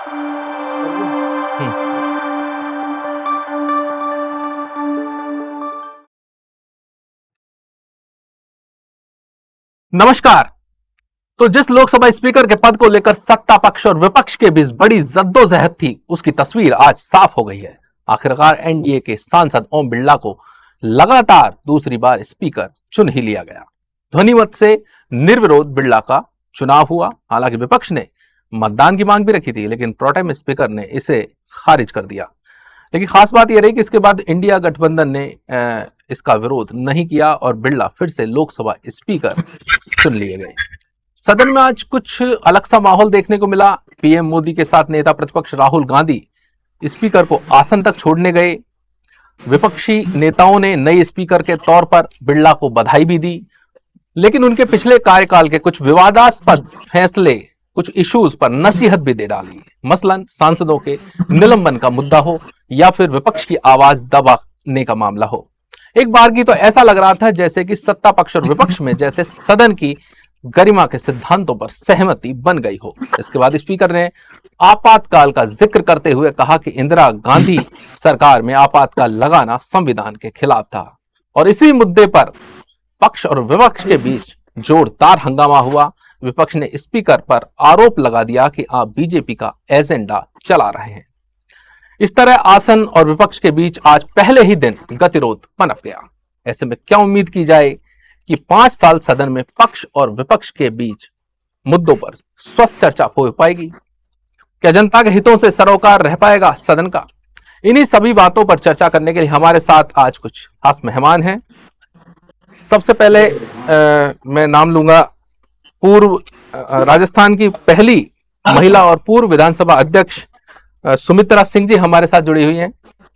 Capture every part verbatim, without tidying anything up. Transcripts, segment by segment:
नमस्कार। तो जिस लोकसभा स्पीकर के पद को लेकर सत्ता पक्ष और विपक्ष के बीच बड़ी जद्दोजहद थी, उसकी तस्वीर आज साफ हो गई है। आखिरकार एनडीए के सांसद ओम बिरला को लगातार दूसरी बार स्पीकर चुन ही लिया गया। ध्वनिमत से निर्विरोध बिरला का चुनाव हुआ। हालांकि विपक्ष ने मतदान की मांग भी रखी थी, लेकिन प्रोटेम स्पीकर ने इसे खारिज कर दिया। लेकिन खास बात यह रही कि इसके बाद इंडिया गठबंधन ने इसका विरोध नहीं किया और बिरला फिर से लोकसभा स्पीकर चुन लिए गए। सदन में आज कुछ अलग सा माहौल देखने को मिला। पीएम मोदी के साथ नेता प्रतिपक्ष राहुल गांधी स्पीकर को आसन तक छोड़ने गए। विपक्षी नेताओं ने नए स्पीकर के तौर पर बिरला को बधाई भी दी, लेकिन उनके पिछले कार्यकाल के कुछ विवादास्पद फैसले, कुछ इश्यूज पर नसीहत भी दे डाली। मसलन सांसदों के निलंबन का मुद्दा हो या फिर विपक्ष की आवाज दबाने का मामला हो। एक बार की तो ऐसा लग रहा था जैसे कि सत्ता पक्ष और विपक्ष में जैसे सदन की गरिमा के सिद्धांतों पर सहमति बन गई हो। इसके बाद स्पीकर ने आपातकाल का जिक्र करते हुए कहा कि इंदिरा गांधी सरकार में आपातकाल लगाना संविधान के खिलाफ था और इसी मुद्दे पर पक्ष और विपक्ष के बीच जोरदार हंगामा हुआ। विपक्ष ने स्पीकर पर आरोप लगा दिया कि आप बीजेपी का एजेंडा चला रहे हैं। इस तरह आसन और विपक्ष के बीच आज पहले ही दिन गतिरोध पनप गया। ऐसे में क्या उम्मीद की जाए कि पांच साल सदन में पक्ष और विपक्ष के बीच मुद्दों पर स्वस्थ चर्चा हो पाएगी? क्या जनता के हितों से सरोकार रह पाएगा सदन का? इन्हीं सभी बातों पर चर्चा करने के लिए हमारे साथ आज कुछ खास मेहमान हैं। सबसे पहले आ, मैं नाम लूंगा पूर्व राजस्थान की पहली महिला और पूर्व विधानसभा अध्यक्ष सुमित्रा सिंह जी हमारे साथ जुड़ी हुई हैं।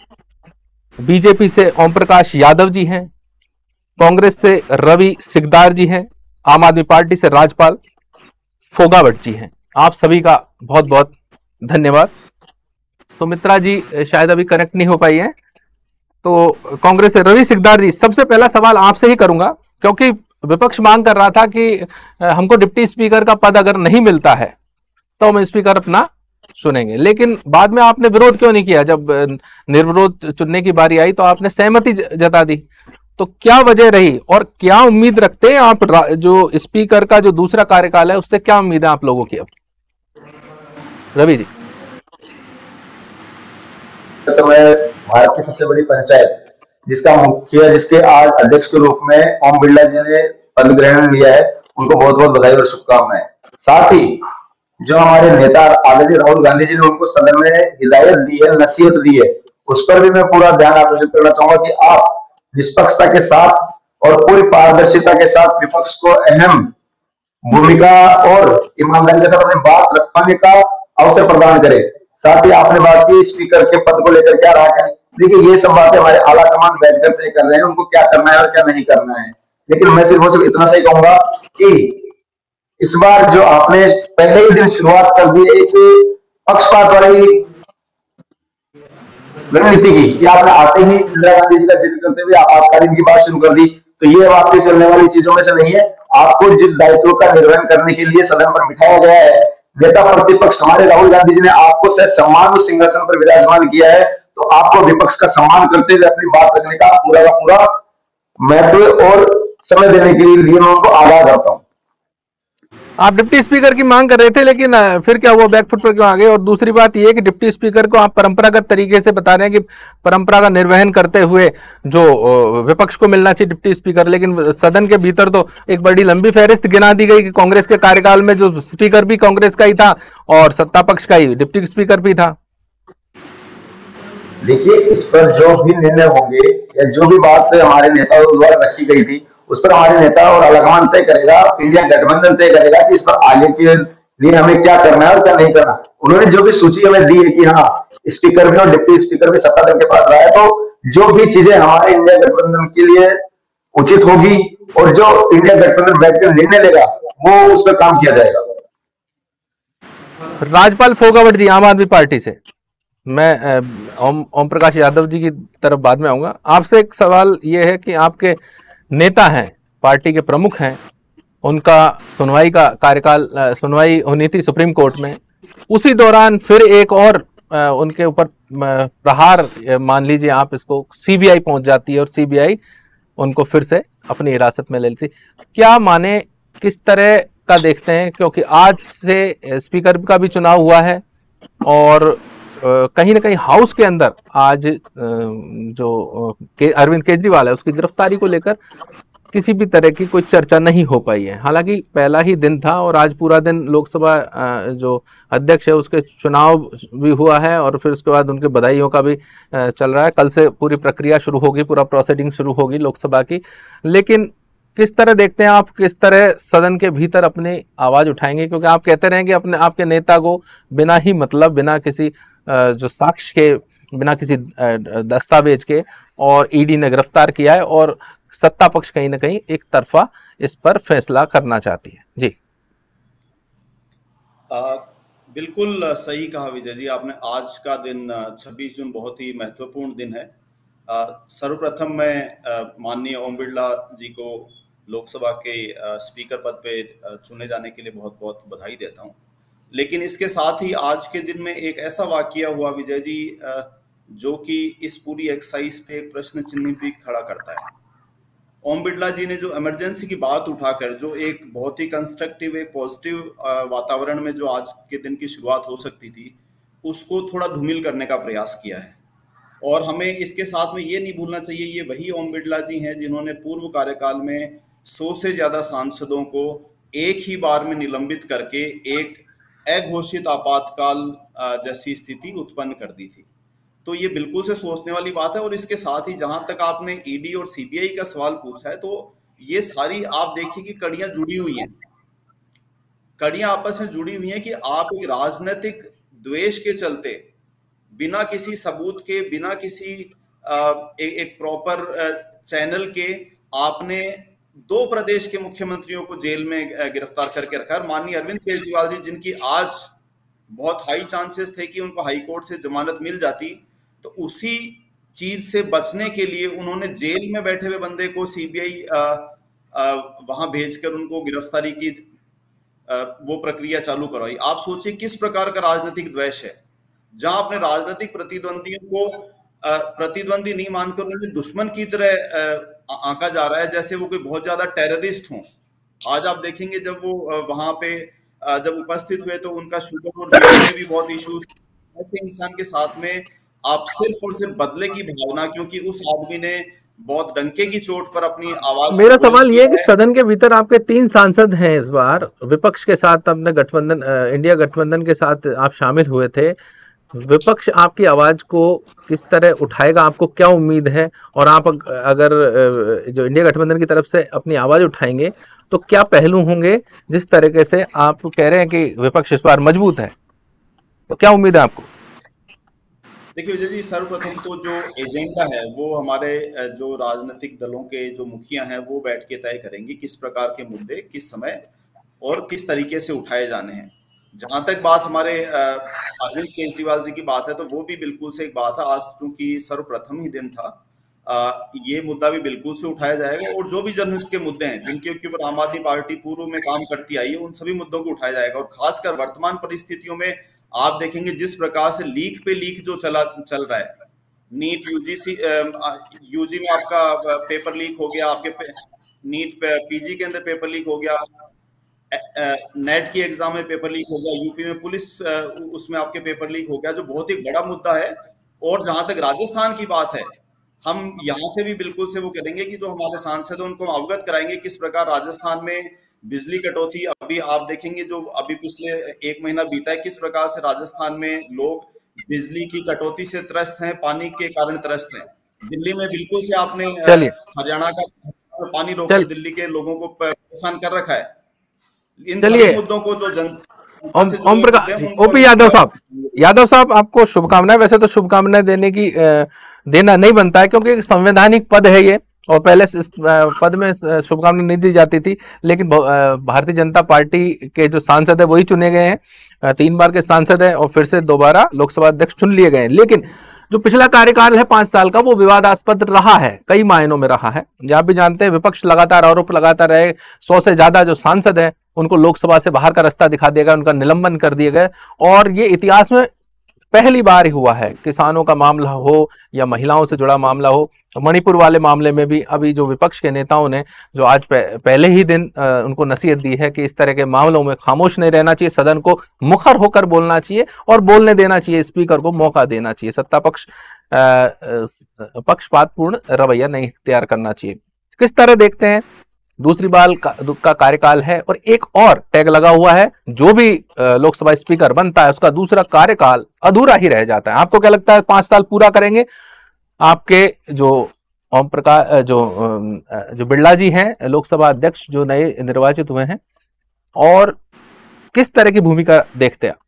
बीजेपी से ओम प्रकाश यादव जी हैं, कांग्रेस से रवि सिकदार जी हैं, आम आदमी पार्टी से राजपाल फोगावट जी हैं। आप सभी का बहुत बहुत धन्यवाद। सुमित्रा जी शायद अभी कनेक्ट नहीं हो पाई है, तो कांग्रेस से रवि सिकदार जी, सबसे पहला सवाल आपसे ही करूंगा, क्योंकि विपक्ष मांग कर रहा था कि हमको डिप्टी स्पीकर का पद अगर नहीं मिलता है तो हम स्पीकर अपना सुनेंगे, लेकिन बाद में आपने विरोध क्यों नहीं किया? जब निर्विरोध चुनने की बारी आई तो आपने सहमति जता दी। तो क्या वजह रही और क्या उम्मीद रखते हैं आप जो स्पीकर का जो दूसरा कार्यकाल है उससे क्या उम्मीद है आप लोगों की? अब रवि जी। तो मैं भारत की सबसे बड़ी पंचायत जिसका मुखिया, जिसके आज अध्यक्ष के रूप में ओम बिरला जी ने पद ग्रहण लिया है, उनको बहुत बहुत बधाई और शुभकामनाएं। साथ ही जो हमारे नेता आदरणीय राहुल गांधी जी ने उनको सदन में हिदायत दी है, नसीहत दी है, उस पर भी मैं पूरा ध्यान आकर्षित करना चाहूंगा कि आप निष्पक्षता के साथ और पूरी पारदर्शिता के साथ विपक्ष को अहम भूमिका और ईमानदारी के साथ अपनी बात रख पाने का अवसर प्रदान करें। साथ ही आपने बात की स्पीकर के पद को लेकर क्या रहा है। देखिए, ये सब बातें हमारे आला कमान बैठकर तय कर रहे हैं, उनको क्या करना है और क्या नहीं करना है। लेकिन मैं सिर्फ सिर्फ इतना सही कहूंगा कि इस बार जो आपने पहले ही दिन शुरुआत कर दी एक पक्षपात वाली रणनीति की, कि आपने आते ही इंदिरा गांधी जी का जिक्र करते हुए आपातकालीन की बात शुरू कर दी, तो ये आपकी चलने वाली चीजों में से नहीं है। आपको जिस दायित्व का निर्वहन करने के लिए सदन पर बिठाया गया है, नेता प्रतिपक्ष हमारे राहुल गांधी जी ने आपको से सम्मान सिंहासन पर विराजमान किया है, तो आपको विपक्ष का सम्मान करते हुए अपनी बात रखने का पूरा का पूरा महत्व और समय देने के लिए मैं उनको आगाह करता हूं। आप डिप्टी स्पीकर की मांग कर रहे थे, लेकिन फिर क्या हुआ, बैकफुट पर क्यों आ गए? और दूसरी बात यह कि डिप्टी स्पीकर को आप परंपरागत तरीके से बता रहे हैं कि परंपरा का निर्वहन करते हुए जो विपक्ष को मिलना चाहिए डिप्टी स्पीकर, लेकिन सदन के भीतर तो एक बड़ी लंबी फहरिस्त गिना दी गई कि कांग्रेस के कार्यकाल में जो स्पीकर भी कांग्रेस का ही था और सत्ता पक्ष का ही डिप्टी स्पीकर भी था। देखिए, इस पर जो भी निर्णय होंगे या जो भी बात हमारे नेताओं द्वारा रखी गई थी, उस पर हमारे नेता और आलाकमान तय करेगा, इंडिया गठबंधन तय करेगा कि इस पर आगे के लिए हमें क्या करना है और क्या नहीं करना। उन्होंने जो भी सूची हमें दी है कि हाँ स्पीकर भी और डिप्टी स्पीकर भी सत्ता दल के पास रहा है, तो जो भी चीजें हमारे इंडिया गठबंधन के लिए उचित होगी और जो इंडिया गठबंधन बैठकर निर्णय लेगा वो उस पर काम किया जाएगा। राजपाल फोगावट जी, आम आदमी पार्टी से, मैं ओम ओम प्रकाश यादव जी की तरफ बाद में आऊंगा। आपसे एक सवाल यह है कि आपके नेता हैं, पार्टी के प्रमुख हैं, उनका सुनवाई का कार्यकाल सुनवाई होनी थी सुप्रीम कोर्ट में, उसी दौरान फिर एक और आ, उनके ऊपर प्रहार मान लीजिए आप इसको, सीबीआई पहुंच जाती है और सीबीआई उनको फिर से अपनी हिरासत में ले लेती। क्या माने, किस तरह का देखते हैं, क्योंकि आज से स्पीकर का भी चुनाव हुआ है और कहीं ना कहीं हाउस के अंदर आज जो के, अरविंद केजरीवाल है उसकी गिरफ्तारी को लेकर किसी भी तरह की कोई चर्चा नहीं हो पाई है। हालांकि पहला ही दिन था और आज पूरा दिन लोकसभा जो अध्यक्ष है उसके चुनाव भी हुआ है और फिर उसके बाद उनके बधाइयों का भी चल रहा है। कल से पूरी प्रक्रिया शुरू होगी, पूरा प्रोसीडिंग शुरू होगी लोकसभा की। लेकिन किस तरह देखते हैं आप, किस तरह सदन के भीतर अपनी आवाज उठाएंगे? क्योंकि आप कहते रहे कि अपने आपके नेता को बिना ही मतलब, बिना किसी जो साक्ष्य के, बिना किसी दस्तावेज के और ईडी ने गिरफ्तार किया है और सत्ता पक्ष कहीं ना कहीं एक तरफा इस पर फैसला करना चाहती है। जी आ, बिल्कुल सही कहा विजय जी आपने। आज का दिन छब्बीस जून बहुत ही महत्वपूर्ण दिन है। सर्वप्रथम मैं माननीय ओम बिरला जी को लोकसभा के आ, स्पीकर पद पे चुने जाने के लिए बहुत बहुत बधाई देता हूं। लेकिन इसके साथ ही आज के दिन में एक ऐसा वाकया हुआ विजय जी आ, जो कि इस पूरी एक्सरसाइज पे एक प्रश्न चिन्ह भी खड़ा करता है। ओम बिरला जी ने जो इमरजेंसी की बात उठाकर, जो एक बहुत ही कंस्ट्रक्टिव, एक पॉजिटिव वातावरण में जो आज के दिन की शुरुआत हो सकती थी, उसको थोड़ा धूमिल करने का प्रयास किया है। और हमें इसके साथ में ये नहीं भूलना चाहिए, ये वही ओम बिरला जी हैं जिन्होंने पूर्व कार्यकाल में सौ से ज्यादा सांसदों को एक ही बार में निलंबित करके एक अघोषित आपातकाल जैसी स्थिति उत्पन्न कर दी थी। तो ये बिल्कुल से सोचने वाली बात है। और इसके साथ ही जहां तक आपने ईडी और सीबीआई का सवाल पूछा है, तो ये सारी आप देखिए कि कड़ियां जुड़ी हुई हैं, कड़ियां आपस में जुड़ी हुई हैं कि आप एक राजनीतिक द्वेष के चलते, बिना किसी सबूत के, बिना किसी एक, एक प्रॉपर चैनल के, आपने दो प्रदेश के मुख्यमंत्रियों को जेल में गिरफ्तार करके रखा है। माननीय अरविंद केजरीवाल जी, जिनकी आज बहुत हाई चांसेस थे कि उनको हाई कोर्ट से जमानत मिल जाती, तो उसी चीज से बचने के लिए उन्होंने जेल में बैठे हुए बंदे को सीबीआई वहां भेजकर उनको गिरफ्तारी की आ, वो प्रक्रिया चालू करवाई। आप सोचिए किस प्रकार का राजनीतिक द्वेष है, जहां अपने राजनीतिक प्रतिद्वंदियों को आ, प्रतिद्वंदी नहीं मानकर उन्हें दुश्मन की तरह आंका जा रहा है, जैसे वो कोई बहुत ज्यादा टेररिस्ट हों। आज आप देखेंगे जब वो वहां पे जब उपस्थित हुए तो उनका शुगर और बीपी में भी बहुत इश्यूज। ऐसे इंसान के साथ में आप सिर्फ और सिर्फ बदले की भावना, क्योंकि उस आदमी ने बहुत डंके की चोट पर अपनी आवाज। मेरा सवाल ये है कि सदन के भीतर आपके तीन सांसद हैं, इस बार विपक्ष के साथ अपने गठबंधन, इंडिया गठबंधन के साथ आप शामिल हुए थे। विपक्ष आपकी आवाज को किस तरह उठाएगा, आपको क्या उम्मीद है? और आप अगर जो इंडिया गठबंधन की तरफ से अपनी आवाज उठाएंगे तो क्या पहलू होंगे? जिस तरीके से आप कह रहे हैं कि विपक्ष इस बार मजबूत है, तो क्या उम्मीद है आपको? देखिए विजय जी, सर्वप्रथम तो जो एजेंडा है वो हमारे जो राजनीतिक दलों के जो मुखिया हैं वो बैठ के तय करेंगे किस प्रकार के मुद्दे किस समय और किस तरीके से उठाए जाने हैं। जहां तक बात हमारे अरविंद केजरीवाल जी की बात है, तो वो भी बिल्कुल से एक बात है। आज चूंकि सर्वप्रथम ही दिन था, आ, ये मुद्दा भी बिल्कुल से उठाया जाएगा और जो भी जनहित के मुद्दे हैं जिनके ऊपर आम आदमी पार्टी पूर्व में काम करती आई है, उन सभी मुद्दों को उठाया जाएगा। और खासकर वर्तमान परिस्थितियों में आप देखेंगे जिस प्रकार से लीक पे लीक जो चला चल रहा है, नीट यूजीसी यूजी में आपका पेपर लीक हो गया, आपके नीट पीजी के अंदर पेपर लीक हो गया, नेट की एग्जाम में पेपर लीक हो गया, यूपी में पुलिस उसमें आपके पेपर लीक हो गया, जो बहुत ही बड़ा मुद्दा है। और जहां तक राजस्थान की बात है, हम यहाँ से भी बिल्कुल से वो करेंगे कि जो हमारे सांसद हैं उनको अवगत कराएंगे किस प्रकार राजस्थान में बिजली कटौती, अभी आप देखेंगे जो अभी पिछले एक महीना बीता है, किस प्रकार से राजस्थान में लोग बिजली की कटौती से त्रस्त हैं, पानी के कारण त्रस्त हैं। दिल्ली में बिल्कुल से आपने हरियाणा का पानी रोककर दिल्ली के लोगों को परेशान कर रखा है। इन सभी मुद्दों को जो जन ओम प्रकाश, ओपी यादव साहब, यादव साहब आपको शुभकामनाएं। वैसे तो शुभकामनाएं देने की देना नहीं बनता है क्योंकि संवैधानिक पद है ये, और पहले इस पद में शुभकामनाएं नहीं दी जाती थी, लेकिन भारतीय जनता पार्टी के जो सांसद है वही चुने गए हैं, तीन बार के सांसद हैं और फिर से दोबारा लोकसभा अध्यक्ष चुन लिए गए हैं। लेकिन जो पिछला कार्यकाल है पांच साल का वो विवादास्पद रहा है, कई मायनों में रहा है। आप भी जानते हैं विपक्ष लगातार आरोप लगाता रहे, सौ से ज्यादा जो सांसद हैं उनको लोकसभा से बाहर का रास्ता दिखा दिया गया, उनका निलंबन कर दिया गया। और ये इतिहास में पहली बार ही हुआ है, किसानों का मामला हो या महिलाओं से जुड़ा मामला हो। मणिपुर वाले मामले में भी अभी जो विपक्ष के नेताओं ने जो आज पहले ही दिन उनको नसीहत दी है कि इस तरह के मामलों में खामोश नहीं रहना चाहिए, सदन को मुखर होकर बोलना चाहिए और बोलने देना चाहिए, स्पीकर को मौका देना चाहिए, सत्ता पक्ष पक्षपातपूर्ण रवैया नहीं इख्तियार करना चाहिए। किस तरह देखते हैं? दूसरी बार का, का कार्यकाल है और एक और टैग लगा हुआ है, जो भी लोकसभा स्पीकर बनता है उसका दूसरा कार्यकाल अधूरा ही रह जाता है। आपको क्या लगता है पांच साल पूरा करेंगे आपके जो ओम प्रकाश जो जो बिरला जी हैं लोकसभा अध्यक्ष जो नए निर्वाचित हुए हैं, और किस तरह की भूमिका देखते हैं?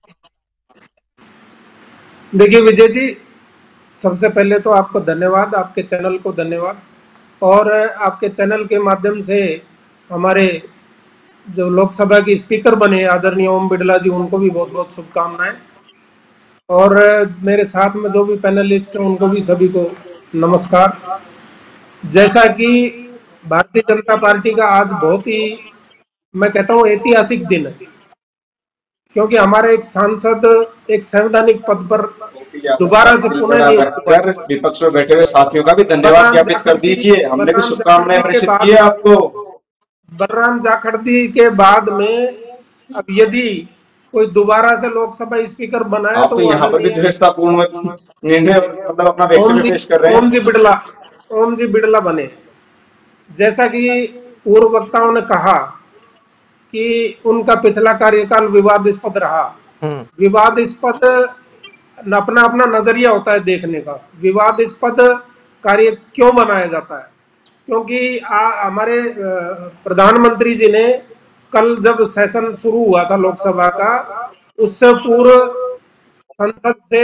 देखिए विजय जी, सबसे पहले तो आपको धन्यवाद, आपके चैनल को धन्यवाद, और आपके चैनल के माध्यम से हमारे जो लोकसभा की स्पीकर बने आदरणीय ओम बिरला जी, उनको भी बहुत बहुत शुभकामनाएं। और मेरे साथ में जो भी पैनलिस्ट हैं उनको भी सभी को नमस्कार। जैसा कि भारतीय जनता पार्टी का आज बहुत ही, मैं कहता हूँ, ऐतिहासिक दिन है, क्योंकि हमारे एक सांसद एक संवैधानिक पद पर दोबारा से पुनः विपक्ष में बैठे हुए साथियों का भी धन्यवाद ज्ञापित कर दीजिए। हमने भी शुभकामनाएं प्रेषित की है आपको। बलराम जाखड़ के बाद में अब यदि कोई दोबारा से लोकसभा स्पीकर बनाए तो, तो यहाँ पर भी दृढ़तापूर्ण निर्णय मतलब अपना वैक्सीन पेश कर रहे हैं। ओम जी बिरला ओम जी बिरला बने। जैसा कि पूर्व वक्ताओं ने कहा कि उनका पिछला कार्यकाल विवादास्पद रहा। विवादास्पद अपना अपना नजरिया होता है देखने का। विवादास्पद कार्य क्यों बनाया जाता है? क्योंकि आ, हमारे प्रधानमंत्री जी ने कल जब सेशन शुरू हुआ था लोकसभा का, उससे पूर्व संसद से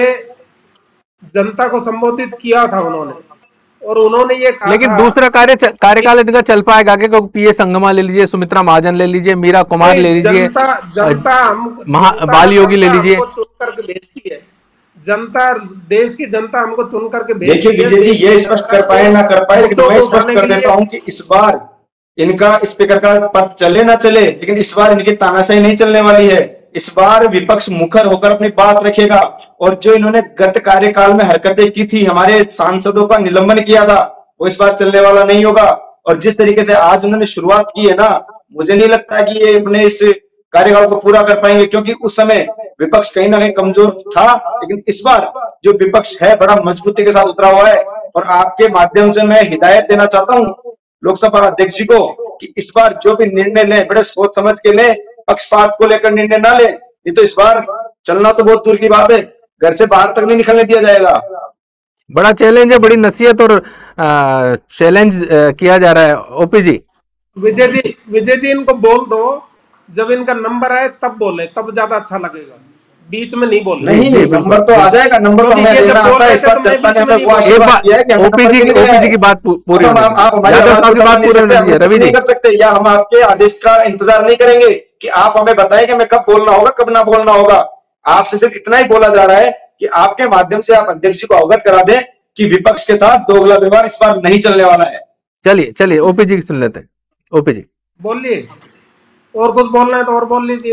जनता को संबोधित किया था उन्होंने, और उन्होंने ये कहा, लेकिन दूसरा कार्य कार्यकाल इनका चल पाएगा क्या? क्योंकि पीए संगमा ले लीजिए, सुमित्रा महाजन ले लीजिए, मीरा कुमार ले लीजिए, जनता जनता हम बाल योगी ले लीजिए, चुन करके भेजती है जनता, देश की जनता हमको चुन करके भेजती है। देखिए विजय जी, ये स्पष्ट कर पाए ना कर पाए, लेकिन मैं स्पष्ट कर देता हूँ कि इस बार इनका स्पीकर का पद चले ना चले, लेकिन इस बार इनकी तानाशाही नहीं चलने वाली है। इस बार विपक्ष मुखर होकर अपनी बात रखेगा, और जो इन्होंने गत कार्यकाल में हरकतें की थी, हमारे सांसदों का निलंबन किया था, वो इस बार चलने वाला नहीं होगा। और जिस तरीके से आज उन्होंने शुरुआत की है ना, मुझे नहीं लगता कि ये अपने इस कार्यकाल को पूरा कर पाएंगे, क्योंकि उस समय विपक्ष कहीं ना कहीं कमजोर था। लेकिन इस बार जो विपक्ष है बड़ा मजबूती के साथ उतरा हुआ है, और आपके माध्यम से मैं हिदायत देना चाहता हूँ लोकसभा अध्यक्ष जी को कि इस बार जो भी निर्णय लें बड़े सोच समझ के लें, पक्षपात को लेकर निर्णय ना लें, नहीं तो इस बार चलना तो बहुत दूर की बात है, घर से बाहर तक नहीं निकलने दिया जाएगा। बड़ा चैलेंज है, बड़ी नसीहत और चैलेंज किया जा रहा है। ओपी जी, विजय जी विजय जी इनको बोल दो, जब इनका नंबर आए तब बोले, तब ज्यादा अच्छा लगेगा, बीच में नहीं बोल। नहीं नहीं, नंबर तो आ जाएगा, नंबर तो हमें देना आता है। इस बार जनता ने हमें वो आशीर्वाद दिया है कि ओपी जी ओपी जी की बात पूरी आप हमारी बात पूरी रवि नहीं कर सकते, या हम आपके आदेश का इंतजार नहीं करेंगे कि आप हमें बताएं कि हमें कब बोलना होगा कब ना बोलना होगा। आपसे सिर्फ इतना ही बोला जा रहा है कि आपके माध्यम से आप अध्यक्ष को अवगत करा दें कि विपक्ष के साथ दोगला व्यवहार इस बार नहीं चलने वाला है। चलिए चलिए ओपी जी सुन लेते हैं। ओपी जी बोलिए, और कुछ बोलना है तो और बोल लीजिए।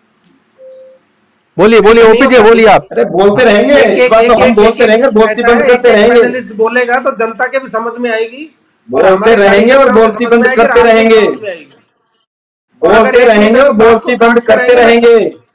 बोलिए बोलिए ओपी जी बोलिए आप। अरे बोलते रहेंगे, इस बार तो हम बोलते रहेंगे, बोलती बंद करते रहेंगे। बोलेगा तो जनता के भी समझ में आएगी, बोलते रहेंगे और बोलती बंद करते रहेंगे, बोलते रहेंगे और बोलती बंद करते रहेंगे।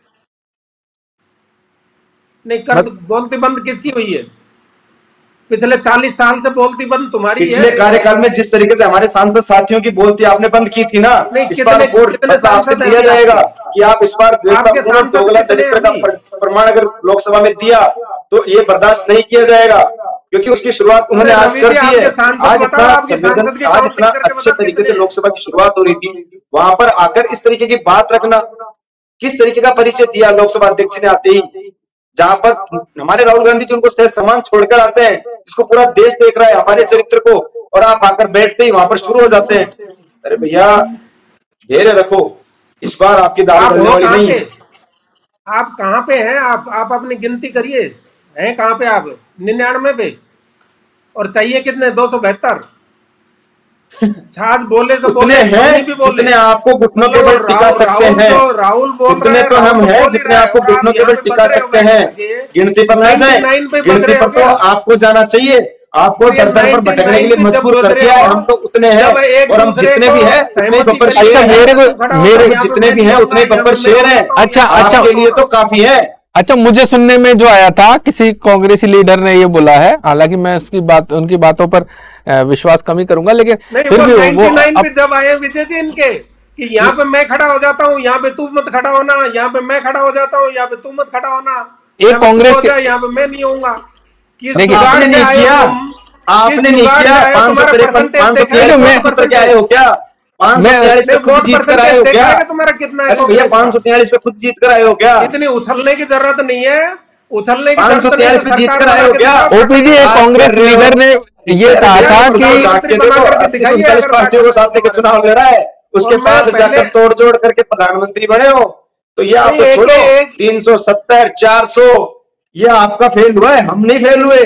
नहीं कर, बोलती बंद किसकी हुई है? पिछले चालीस साल से बोलती बंद तुम्हारी है। पिछले कार्यकाल में जिस तरीके से हमारे सांसद साथियों की बोलती आपने बंद की थी ना, इस बार आपसे दिया जाएगा कि आप इस बार दोगला चरित्र का प्रमाण अगर लोकसभा में दिया तो ये बर्दाश्त नहीं किया जाएगा, क्योंकि उसकी शुरुआत उन्होंने आज कर दी है। आज इतना आज इतना अच्छे तरीके से लोकसभा की शुरुआत हो रही थी, वहां पर आकर इस तरीके की बात रखना, किस तरीके का परिचय दिया लोकसभा अध्यक्ष ने आते ही, जहां पर हमारे राहुल गांधी जी उनको सहज सम्मान छोड़कर आते हैं, जिसको पूरा देश देख रहा है हमारे चरित्र को, और आप आकर बैठते ही वहां पर शुरू हो जाते हैं। अरे भैया धैर्य रखो, इस बार आपकी दाल बनने वाली नहीं है। आप कहाँ पे हैं? आप आप अपनी गिनती करिए, हैं कहाँ पे आप? निन्यानवे पे, और चाहिए कितने? दो सौ बहत्तर। छाछ बोले से बोले हैं भी बोले, जितने आपको घुटनों के बल टिका सकते हैं, राहुल बोल उतने तो हम हैं जितने आपको घुटनों के बल टिका सकते हैं। गिनती पर ना जाए, गिनती पर तो आपको जाना चाहिए। आपको दर दर पर भटकने के लिए मजबूर कर दिया है। हम तो उतने हैं, और हम जितने भी हैं उतने बब्बर शेर हैं। मेरे को मेरे जितने भी हैं उतने बब्बर शेर हैं। अच्छा अच्छा, के लिए तो काफी है। अच्छा, मुझे सुनने में जो आया था, किसी कांग्रेसी लीडर ने ये बोला है, हालांकि मैं उसकी बात उनकी बातों पर विश्वास कम ही करूंगा, लेकिन फिर भी वो, वो अब जब आए विजय जी इनके कि यहाँ पे मैं खड़ा हो जाता हूँ, यहाँ पे तू मत खड़ा होना, यहाँ पे मैं खड़ा हो जाता हूँ, यहाँ पे तू मत खड़ा होना, एक कांग्रेस के, यहाँ पे मैं नहीं होऊंगा। आपने नहीं किया, आपने नहीं किया। पांच सौ तिरपन पांच सौ तिरपन क्या आए हो क्या? पांच सौ तैयालीस पे खुद जीत कर आए हो क्या? तुम्हारा कितना है भैया? पांच सौ तैयालीस पे खुद जीत कर आए हो क्या? इतनी उछलने की जरूरत नहीं है, उछलने की पांच सौ तैयालीस पे जीत कर आए हो क्या? ओपी जी, एक कांग्रेस लीडर ने ये कहा था कि उनचालीस पार्टियों को साथ लेकर चुनाव लड़ा है, उसके बाद जाकर तोड़ जोड़ करके प्रधानमंत्री बने हो, तो ये आपको छोड़ो। तीन सौ सत्तर चार सौ ये आपका फेल हुआ है, हम नहीं फेल हुए।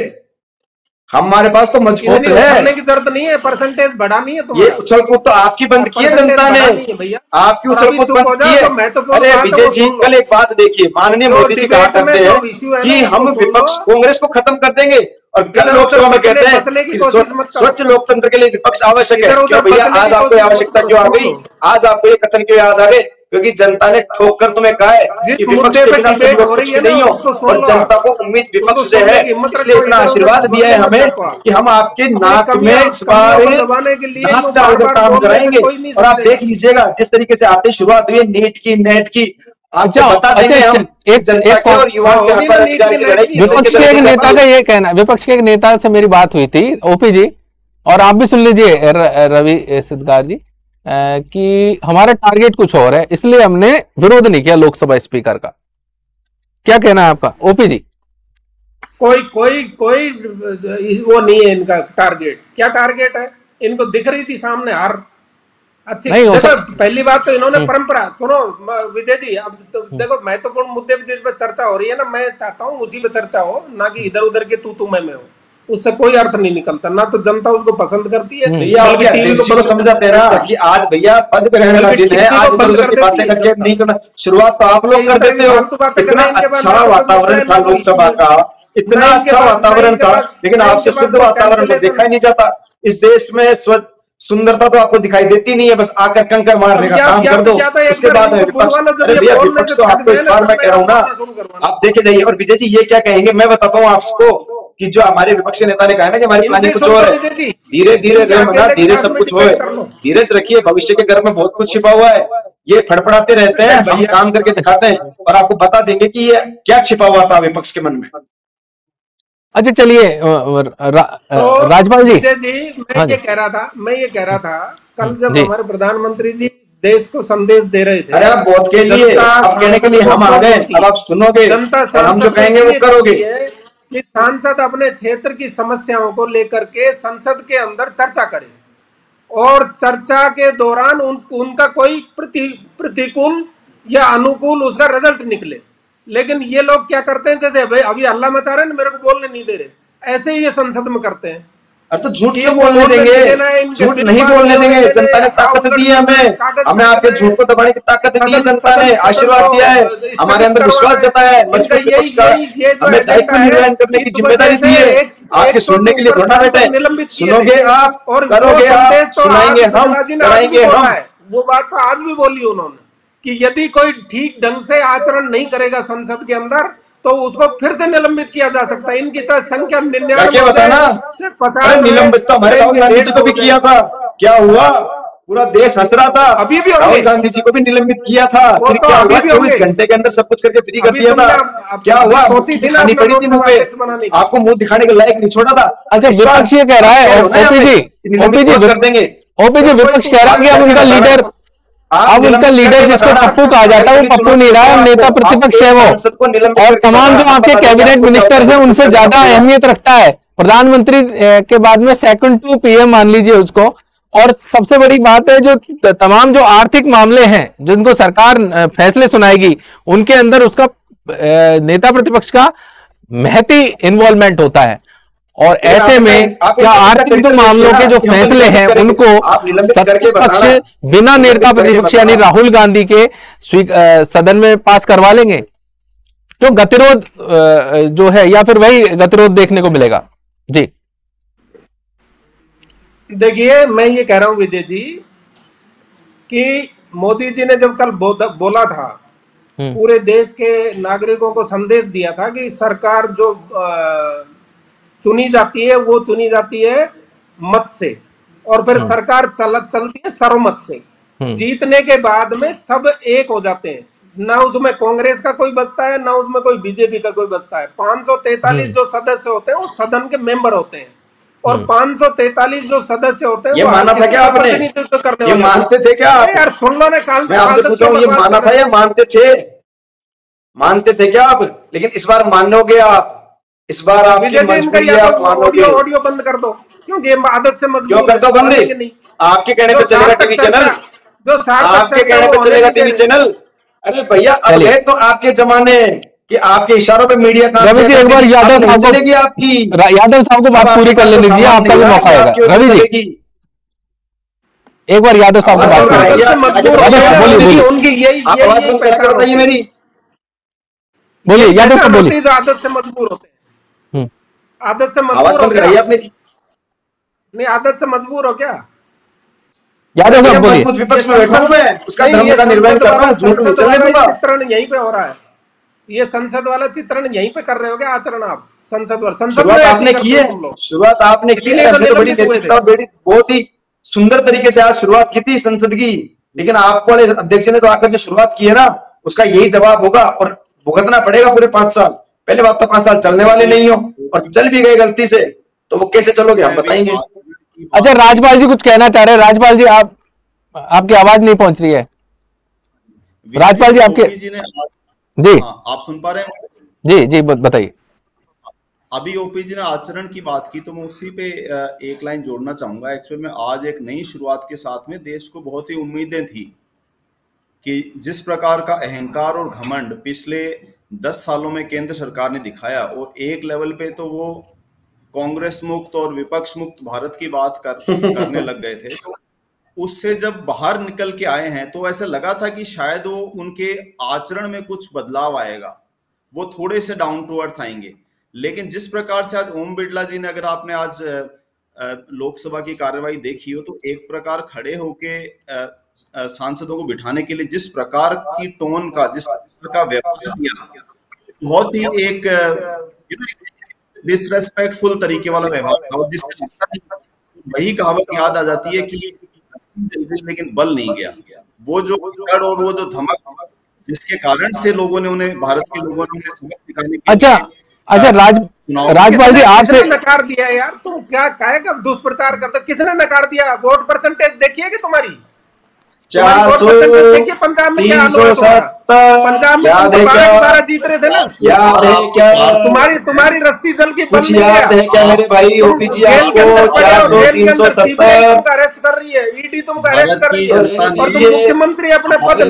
हमारे पास तो मजबूत है, उछलने की जरूरत नहीं है, परसेंटेज बढ़ानी है। ये उछल कूद तो आपकी बंद की है जनता ने, आपकी उछल कूद बंद की है। अरे विजय जी, कल एक बात देखिए, माननीय मोदी जी कहा करते हैं कि हम विपक्ष कांग्रेस को खत्म कर देंगे, और कल लोकसभा में कहते हैं कि स्वच्छ लोकतंत्र के लिए विपक्ष आवश्यक है। क्यों भैया, आज आपको आवश्यकता क्यों आ गई? आज आपको ये कथन क्यों याद आ गए? क्योंकि जनता ने ठोक कर तुम्हें कहा है कि विपक्ष के बिना तुम लोग कुछ नहीं हो, और जनता को उम्मीद विपक्ष से है, इसलिए इतना आशीर्वाद दिया है हमें कि हम आपके नाक में इस बार नाक डालकर काम कराएंगे। और आप देख लीजिएगा जिस तरीके से आते शुरुआत हुई नीट की, नेट की, अच्छा अच्छा, एक जनता और युवाओं के विपक्ष के एक नेता का ये कहना, विपक्ष के एक नेता से मेरी बात हुई थी ओपी जी, और आप भी सुन लीजिए रवि सिद्धगार जी, कि हमारा टारगेट कुछ और है, इसलिए हमने विरोध नहीं किया लोकसभा स्पीकर का। क्या कहना है आपका ओपी जी? कोई कोई कोई वो नहीं है इनका टारगेट। क्या टारगेट है? इनको दिख रही थी सामने हार। अच्छी देखो, पहली बात तो इन्होंने परंपरा, सुनो विजय जी, अब तो देखो महत्वपूर्ण तो मुद्दे जिस पर चर्चा हो रही है ना, मैं चाहता हूँ उसी पे चर्चा हो, ना कि इधर उधर के तू तू मैं मैं हो। उससे कोई अर्थ नहीं निकलता, ना तो जनता उसको पसंद करती है। भैया समझाते हैं ना कि आज भैया पद ग्रहण का दिन है, आज उधर की बातें करके नहीं करना। शुरुआत तो आप लोग कर देते हो। इतना अच्छा वातावरण था लोकसभा का, इतना अच्छा वातावरण था, लेकिन आपसे शुद्ध वातावरण तो देखा ही नहीं जाता। इस देश में स्वच्छ सुंदरता तो आपको दिखाई देती नहीं है, बस आकर कंकर मारने का काम कर दो, उसके बाद में विपक्ष। अरे भैया विपक्ष तो आपको इस बार मैं कह रहा हूँ ना, आप देखे जाइए। और विजय जी ये क्या कहेंगे, मैं बताता हूँ आपको कि जो हमारे विपक्षी नेता ने कहा है ना कि हमारी प्लानिंग कुछ और है, धीरे धीरे रहना, धीरे सब कुछ होए, धीरे से रखिए, भविष्य के घर में बहुत कुछ छिपा हुआ है। ये फड़फड़ाते रहते हैं, हम काम करके दिखाते हैं और आपको बता देंगे कि ये क्या छिपा हुआ था विपक्ष के मन में। अच्छा चलिए राजपाल जी, जी मैं ये कह रहा था मैं ये कह रहा था कल जब हमारे प्रधानमंत्री जी देश को संदेश दे रहे थे, अरे आप बहुत के लिए, आप कहने के लिए हम आ गए, अब आप सुनोगे, जनता हम जो कहेंगे वो करोगे। कि सांसद अपने क्षेत्र की समस्याओं को लेकर के संसद के अंदर चर्चा करें, और चर्चा के दौरान उन, उनका कोई प्रति प्रतिकूल या अनुकूल उसका रिजल्ट निकले। लेकिन ये लोग क्या करते हैं, जैसे भाई अभी हल्ला मचा रहे हैं, मेरे को बोलने नहीं दे रहे, ऐसे ही ये संसद में करते हैं। अरे तो झूठ क्यों बोलने देंगे? झूठ नहीं बोलने देंगे। जनता ने ताकत दी है हमें, हमें आपके झूठ को दबाने की ताकत दी है जनता ने, आशीर्वाद दिया है, हमारे अंदर विश्वास जताया है, मजबूत विपक्ष का हमें दायित्व निर्वहन करने की जिम्मेदारी दी है। आपके सुनने के लिए थोड़ा बैठे, सुनोगे आप, करोगे आप, सुनाएंगे हम, कराएंगे हम। वो बात तो आज भी बोली उन्होंने कि यदि कोई ठीक ढंग से आचरण नहीं करेगा संसद के अंदर तो उसको फिर से निलंबित किया जा सकता है। इनकी चाहे संख्या निन्यानवे बताना, पचास निलंबित तो हमारे राहुल गांधी जी को भी किया था, क्या हुआ? पूरा देश हंस रहा था। अभी भी राहुल गांधी जी को भी निलंबित किया था, फिर क्या हुआ? चौबीस घंटे के अंदर सब कुछ करके फ्री कर दिया था। क्या हुआ? दिखानी पड़ी थी मुंह पे, आपको मुंह दिखाने के लायक नहीं छोड़ा था। अच्छा विपक्ष ये कह रहा है, ओपी जी ओपी जी कर देंगे, ओपी जी विपक्ष कह रहा है कि अब उनका लीडर अब उनका लीडर जिसको पप्पू कहा जाता है वो पप्पू नहीं रहा है, नेता प्रतिपक्ष है वो, और तमाम जो आपके कैबिनेट मिनिस्टर्स हैं उनसे ज्यादा अहमियत रखता है। प्रधानमंत्री के बाद में सेकंड टू पीएम मान लीजिए उसको। और सबसे बड़ी बात है जो तमाम जो आर्थिक मामले हैं जिनको सरकार फैसले सुनाएगी उनके अंदर उसका नेता प्रतिपक्ष का महती इन्वॉल्वमेंट होता है। और ऐसे में क्या आर्थिक जो मामलों के जो फैसले हैं उनको सत्तापक्ष बिना नेता प्रतिपक्ष यानी राहुल गांधी के सदन में पास करवा लेंगे? तो गतिरोध जो है या फिर वही गतिरोध देखने को मिलेगा? जी देखिए, मैं ये कह रहा हूं विजय जी कि मोदी जी ने जब कल बोला था, पूरे देश के नागरिकों को संदेश दिया था कि सरकार जो चुनी जाती है वो चुनी जाती है मत से, और फिर सरकार चल चलती है सर्वमत से। जीतने के बाद में सब एक हो जाते हैं, ना उसमें कांग्रेस का कोई बचता है ना उसमें कोई बीजेपी का कोई बचता है। पांच सौ तैतालीस जो सदस्य होते हैं वो सदन के मेंबर होते हैं, और पांच सौ तैतालीस जो सदस्य होते हैं ये माना था क्या आपने? ये मानते थे क्या यार? सुन लो ना, काल मैं आपसे पूछा हूं, ये माना था या मानते थे? मानते थे क्या आप? लेकिन इस बार मानोगे आप? इस बार आपकी मजबूरी है, आप मानोगे? ऑडियो बंद कर दो, क्योंकि ये आदत से मजबूर। क्यों कर दो बंद? आपके कहने पे चलेगा टीवी चैनल? जो आपके कहने पे चलेगा टीवी चैनल? अरे भैया, अब है तो आपके जमाने कि आपके इशारों पे मीडिया का रवि जी एक बार यादव साहब को आपकी यादव साहब को बात पूरी कर लेने दीजिए, आपका भी मौका आएगा। रवि जी एक बार यादव साहब को बात बोलिए, उनकी यही बताइए मेरी बोलिए यादव साहब बोलिए। आदत से मजबूर होते हैं, आदत से मजबूर हो गया नहीं, आदत से मजबूर हो क्या? यादव साहब बोलिए। विपक्ष में बैठा हूं मैं, उसका धर्म का निर्वहन कर रहा हूं, झूठ नहीं चलने दूंगा। चित्रण यहीं पे हो रहा है, ये संसद वाला चित्रण यहीं पे कर रहे हो क्या आचरण? आप संसद वाला संसद शुरुआत आपने की है, शुरुआत आपने की है, बड़ी बड़ी बहुत ही सुंदर तरीके से आज शुरुआत की थी संसद की। लेकिन आपको वाले अध्यक्ष ने तो आकर जो शुरुआत की है ना, उसका यही जवाब होगा और भुगतना पड़ेगा पूरे पांच साल। पहले बात तो पांच साल चलने वाले नहीं हो, और चल भी गए गलती से, तो वो कैसे चलोगे हम बताएंगे। अच्छा, राजपाल जी कुछ कहना चाह रहे हैं। राजपाल जी आप, आपकी आवाज नहीं पहुंच रही है। राजपाल जी आपके जी आप सुन पा रहे हैं? जी जी बताइए। अभी ओपी जी ने आचरण की बात की, तो मैं उसी पे एक लाइन जोड़ना चाहूंगा। एक्चुअल में आज एक नई शुरुआत के साथ में देश को बहुत ही उम्मीदें थी कि जिस प्रकार का अहंकार और घमंड पिछले दस सालों में केंद्र सरकार ने दिखाया, और एक लेवल पे तो वो कांग्रेस मुक्त और विपक्ष मुक्त भारत की बात कर, करने लग गए थे, तो उससे जब बाहर निकल के आए हैं तो ऐसा लगा था कि शायद वो उनके आचरण में कुछ बदलाव आएगा, वो थोड़े से डाउन टू अर्थ आएंगे। लेकिन जिस प्रकार से आज ओम बिरला जी ने, अगर आपने आज लोकसभा की कार्यवाही देखी हो, तो एक प्रकार खड़े होके सांसदों को बिठाने के लिए जिस प्रकार की टोन का, जिस प्रकार का व्यवहार किया, बहुत ही एक डिसरेस्पेक्टफुल तरीके वाला व्यवहार था, जिससे वही कहावत याद आ जाती है कि लेकिन बल नहीं गया। वो जो डर और वो जो धमक जिसके कारण से लोगों ने उन्हें, भारत के लोगों ने उन्हें सबक सिखाने के अच्छा अच्छा राज राजपाल जी आपसे नकार दिया यार, तुम क्या काहे का दुष्प्रचार करते? किसने नकार दिया? वोट परसेंटेज देखिए कि तुम्हारी चार सौ देखिए पंजाब में क्या हाल हो, पंजाब में बारह जीत रहे थे ना, याद है क्या? तुम्हारी तुम्हारी रस्सी जल की कुछ याद है क्या मेरे भाई ओपी जी आपको? चार सौ तीन सौ सत्तर अरेस्ट कर रही है, ईडी तुमको अरेस्ट कर रही है, और तुम मुख्यमंत्री अपने पद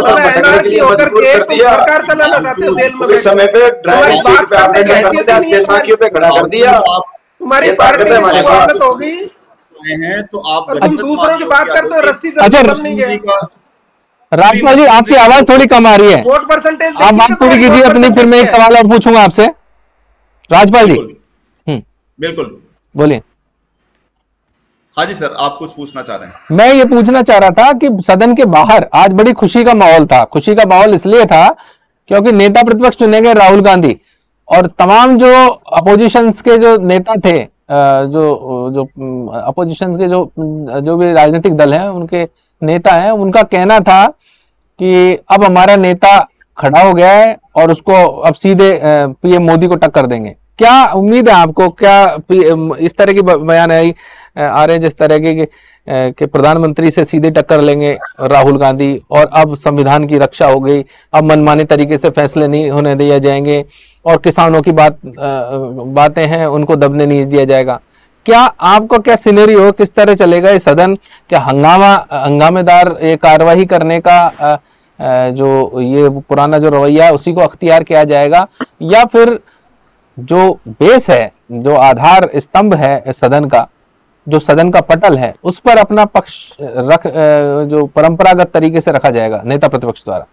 सरकार चलाना चाहते हो जेल में। समय पे ड्राइविंग सीट पे आपने बैसाखियों पे खड़ा कर दिया, तुम्हारी पार्टी की होगी हैं, तो आप तुम दूसरों की बात करते हो, रस्सी अच्छा राजपाल जी आपकी आवाज थोड़ी कम आ रही है, वोट परसेंटेज आप बात पूरी कीजिए अपनी, फिर मैं एक सवाल और पूछूंगा आपसे। राजपाल जी बिल्कुल बोलिए। हाँ जी सर, आप कुछ पूछना चाह रहे हैं? मैं ये पूछना चाह रहा था कि सदन के बाहर आज बड़ी खुशी का माहौल था। खुशी का माहौल इसलिए था क्योंकि नेता प्रतिपक्ष चुने गए राहुल गांधी, और तमाम जो अपोजिशंस के जो नेता थे, जो जो अपोजिशन के जो जो भी राजनीतिक दल हैं उनके नेता हैं, उनका कहना था कि अब हमारा नेता खड़ा हो गया है और उसको अब सीधे पीएम मोदी को टक्कर देंगे। क्या उम्मीद है आपको? क्या इस तरह की बयान आई आ रहे हैं जिस तरह के कि प्रधानमंत्री से सीधे टक्कर लेंगे राहुल गांधी, और अब संविधान की रक्षा हो गई, अब मनमाने तरीके से फैसले नहीं होने दिए जाएंगे, और किसानों की बात बातें हैं उनको दबने नहीं दिया जाएगा? क्या आपको क्या सिनेरियो हो, किस तरह चलेगा ये सदन? क्या हंगामा हंगामेदार ये कार्रवाई करने का जो ये पुराना जो रवैया है उसी को अख्तियार किया जाएगा, या फिर जो बेस है, जो आधार स्तंभ है सदन का, जो सदन का पटल है, उस पर अपना पक्ष रख जो परंपरागत तरीके से रखा जाएगा नेता प्रतिपक्ष द्वारा?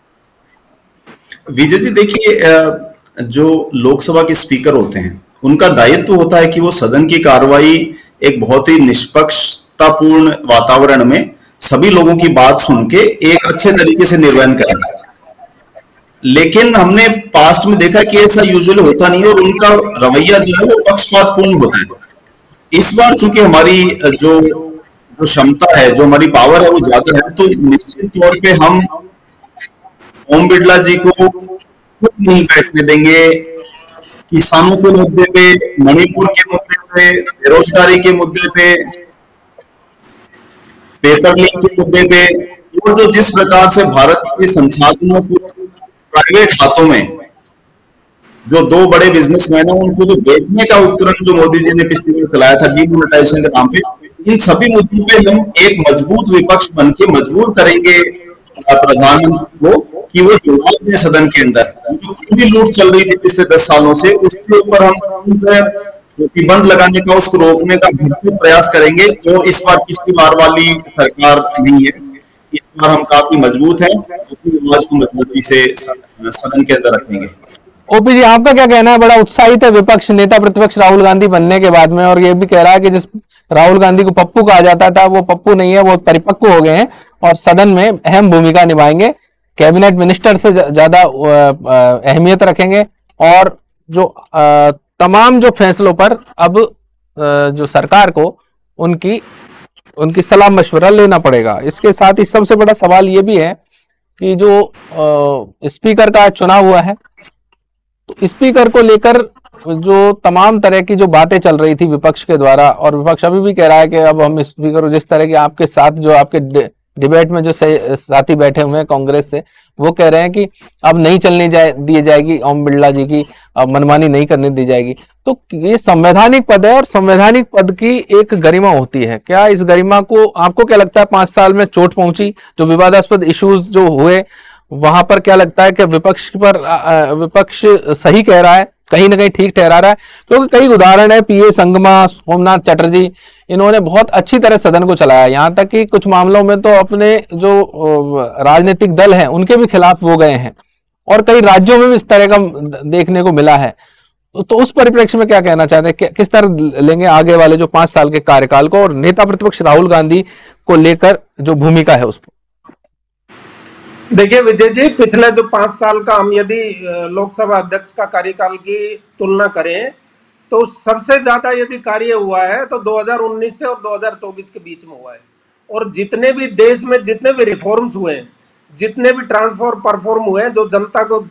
विजय जी देखिए, जो लोकसभा के स्पीकर होते हैं उनका दायित्व होता है कि वो सदन की कार्रवाई एक बहुत ही निष्पक्षतापूर्ण वातावरण में सभी लोगों की बात सुन के एक अच्छे तरीके से निर्वहन करें। लेकिन हमने पास्ट में देखा कि ऐसा यूजुअली होता नहीं है और उनका रवैया जो है वो पक्षपातपूर्ण होता है। इस बार चूंकि हमारी जो जो क्षमता है, जो हमारी पावर है वो ज्यादा है, तो निश्चित तौर पे हम ओम बिड़ला जी को खुद नहीं बैठने देंगे। किसानों के मुद्दे पे, मणिपुर के मुद्दे पे, बेरोजगारी के मुद्दे पे, पेपर लीक के मुद्दे पे, और जो जिस प्रकार से भारत के संसाधनों को प्राइवेट हाथों में, जो दो बड़े बिजनेसमैन हैं उनको जो बेचने का उपक्रम जो मोदी जी ने पिछली बार चलाया था डीमोनेटाइजेशन के नाम पे, इन सभी मुद्दों पे हम एक मजबूत विपक्ष बन के मजबूर करेंगे प्रधानमंत्री को कि वो जवाब दें सदन के अंदर। जो खुद भी लूट चल रही थी पिछले दस सालों से, उसके ऊपर हम प्रतिबंध लगाने का, उसको रोकने का भरपूर प्रयास करेंगे। और इस बार पिछली बार वाली सरकार नहीं है, इस बार हम काफी मजबूत हैं, अपनी आवाज को मजबूती से सदन के अंदर रखेंगे। ओपी जी, आपका क्या कहना है? बड़ा उत्साहित है विपक्ष नेता प्रतिपक्ष राहुल गांधी बनने के बाद में, और ये भी कह रहा है कि जिस राहुल गांधी को पप्पू कहा जाता था वो पप्पू नहीं है, वो परिपक्व हो गए हैं और सदन में अहम भूमिका निभाएंगे, कैबिनेट मिनिस्टर से ज्यादा अहमियत रखेंगे, और जो तमाम जो फैसलों पर अब जो सरकार को उनकी उनकी सलाह मशवरा लेना पड़ेगा। इसके साथ ही सबसे बड़ा सवाल ये भी है कि जो स्पीकर का चुनाव हुआ है, तो स्पीकर को लेकर जो तमाम तरह की जो बातें चल रही थी विपक्ष के द्वारा, और विपक्ष अभी भी कह रहा है कि अब हम स्पीकर, जिस तरह के आपके साथ जो आपके डिबेट में जो साथी बैठे हुए हैं कांग्रेस से, वो कह रहे हैं कि अब नहीं चलने जाए दी जाएगी ओम बिड़ला जी की, अब मनमानी नहीं करने दी जाएगी। तो ये संवैधानिक पद है और संवैधानिक पद की एक गरिमा होती है। क्या इस गरिमा को, आपको क्या लगता है, पांच साल में चोट पहुंची? जो विवादास्पद इश्यूज जो हुए वहां पर क्या लगता है कि विपक्ष पर विपक्ष सही कह रहा है, कहीं ना कहीं ठीक ठहरा रहा है? क्योंकि कई उदाहरण है, पीए संगमा, सोमनाथ चटर्जी, इन्होंने बहुत अच्छी तरह सदन को चलाया, यहां तक कि कुछ मामलों में तो अपने जो राजनीतिक दल हैं उनके भी खिलाफ वो गए हैं, और कई राज्यों में भी इस तरह का देखने को मिला है। तो उस परिप्रेक्ष्य में क्या कहना चाहते हैं, किस तरह लेंगे आगे वाले जो पांच साल के कार्यकाल को, और नेता प्रतिपक्ष राहुल गांधी को लेकर जो भूमिका है उसको? देखिए विजय जी, पिछले जो पांच साल का हम यदि लोकसभा अध्यक्ष का कार्यकाल की तुलना करें तो सबसे ज्यादा यदि कार्य हुआ है तो दो हज़ार उन्नीस से और दो हज़ार चौबीस के बीच में हुआ है। और जितने भी देश में जितने भी रिफॉर्म्स हुए हैं, जितने भी ट्रांसफॉर्म परफॉर्म हुए, जो जनता को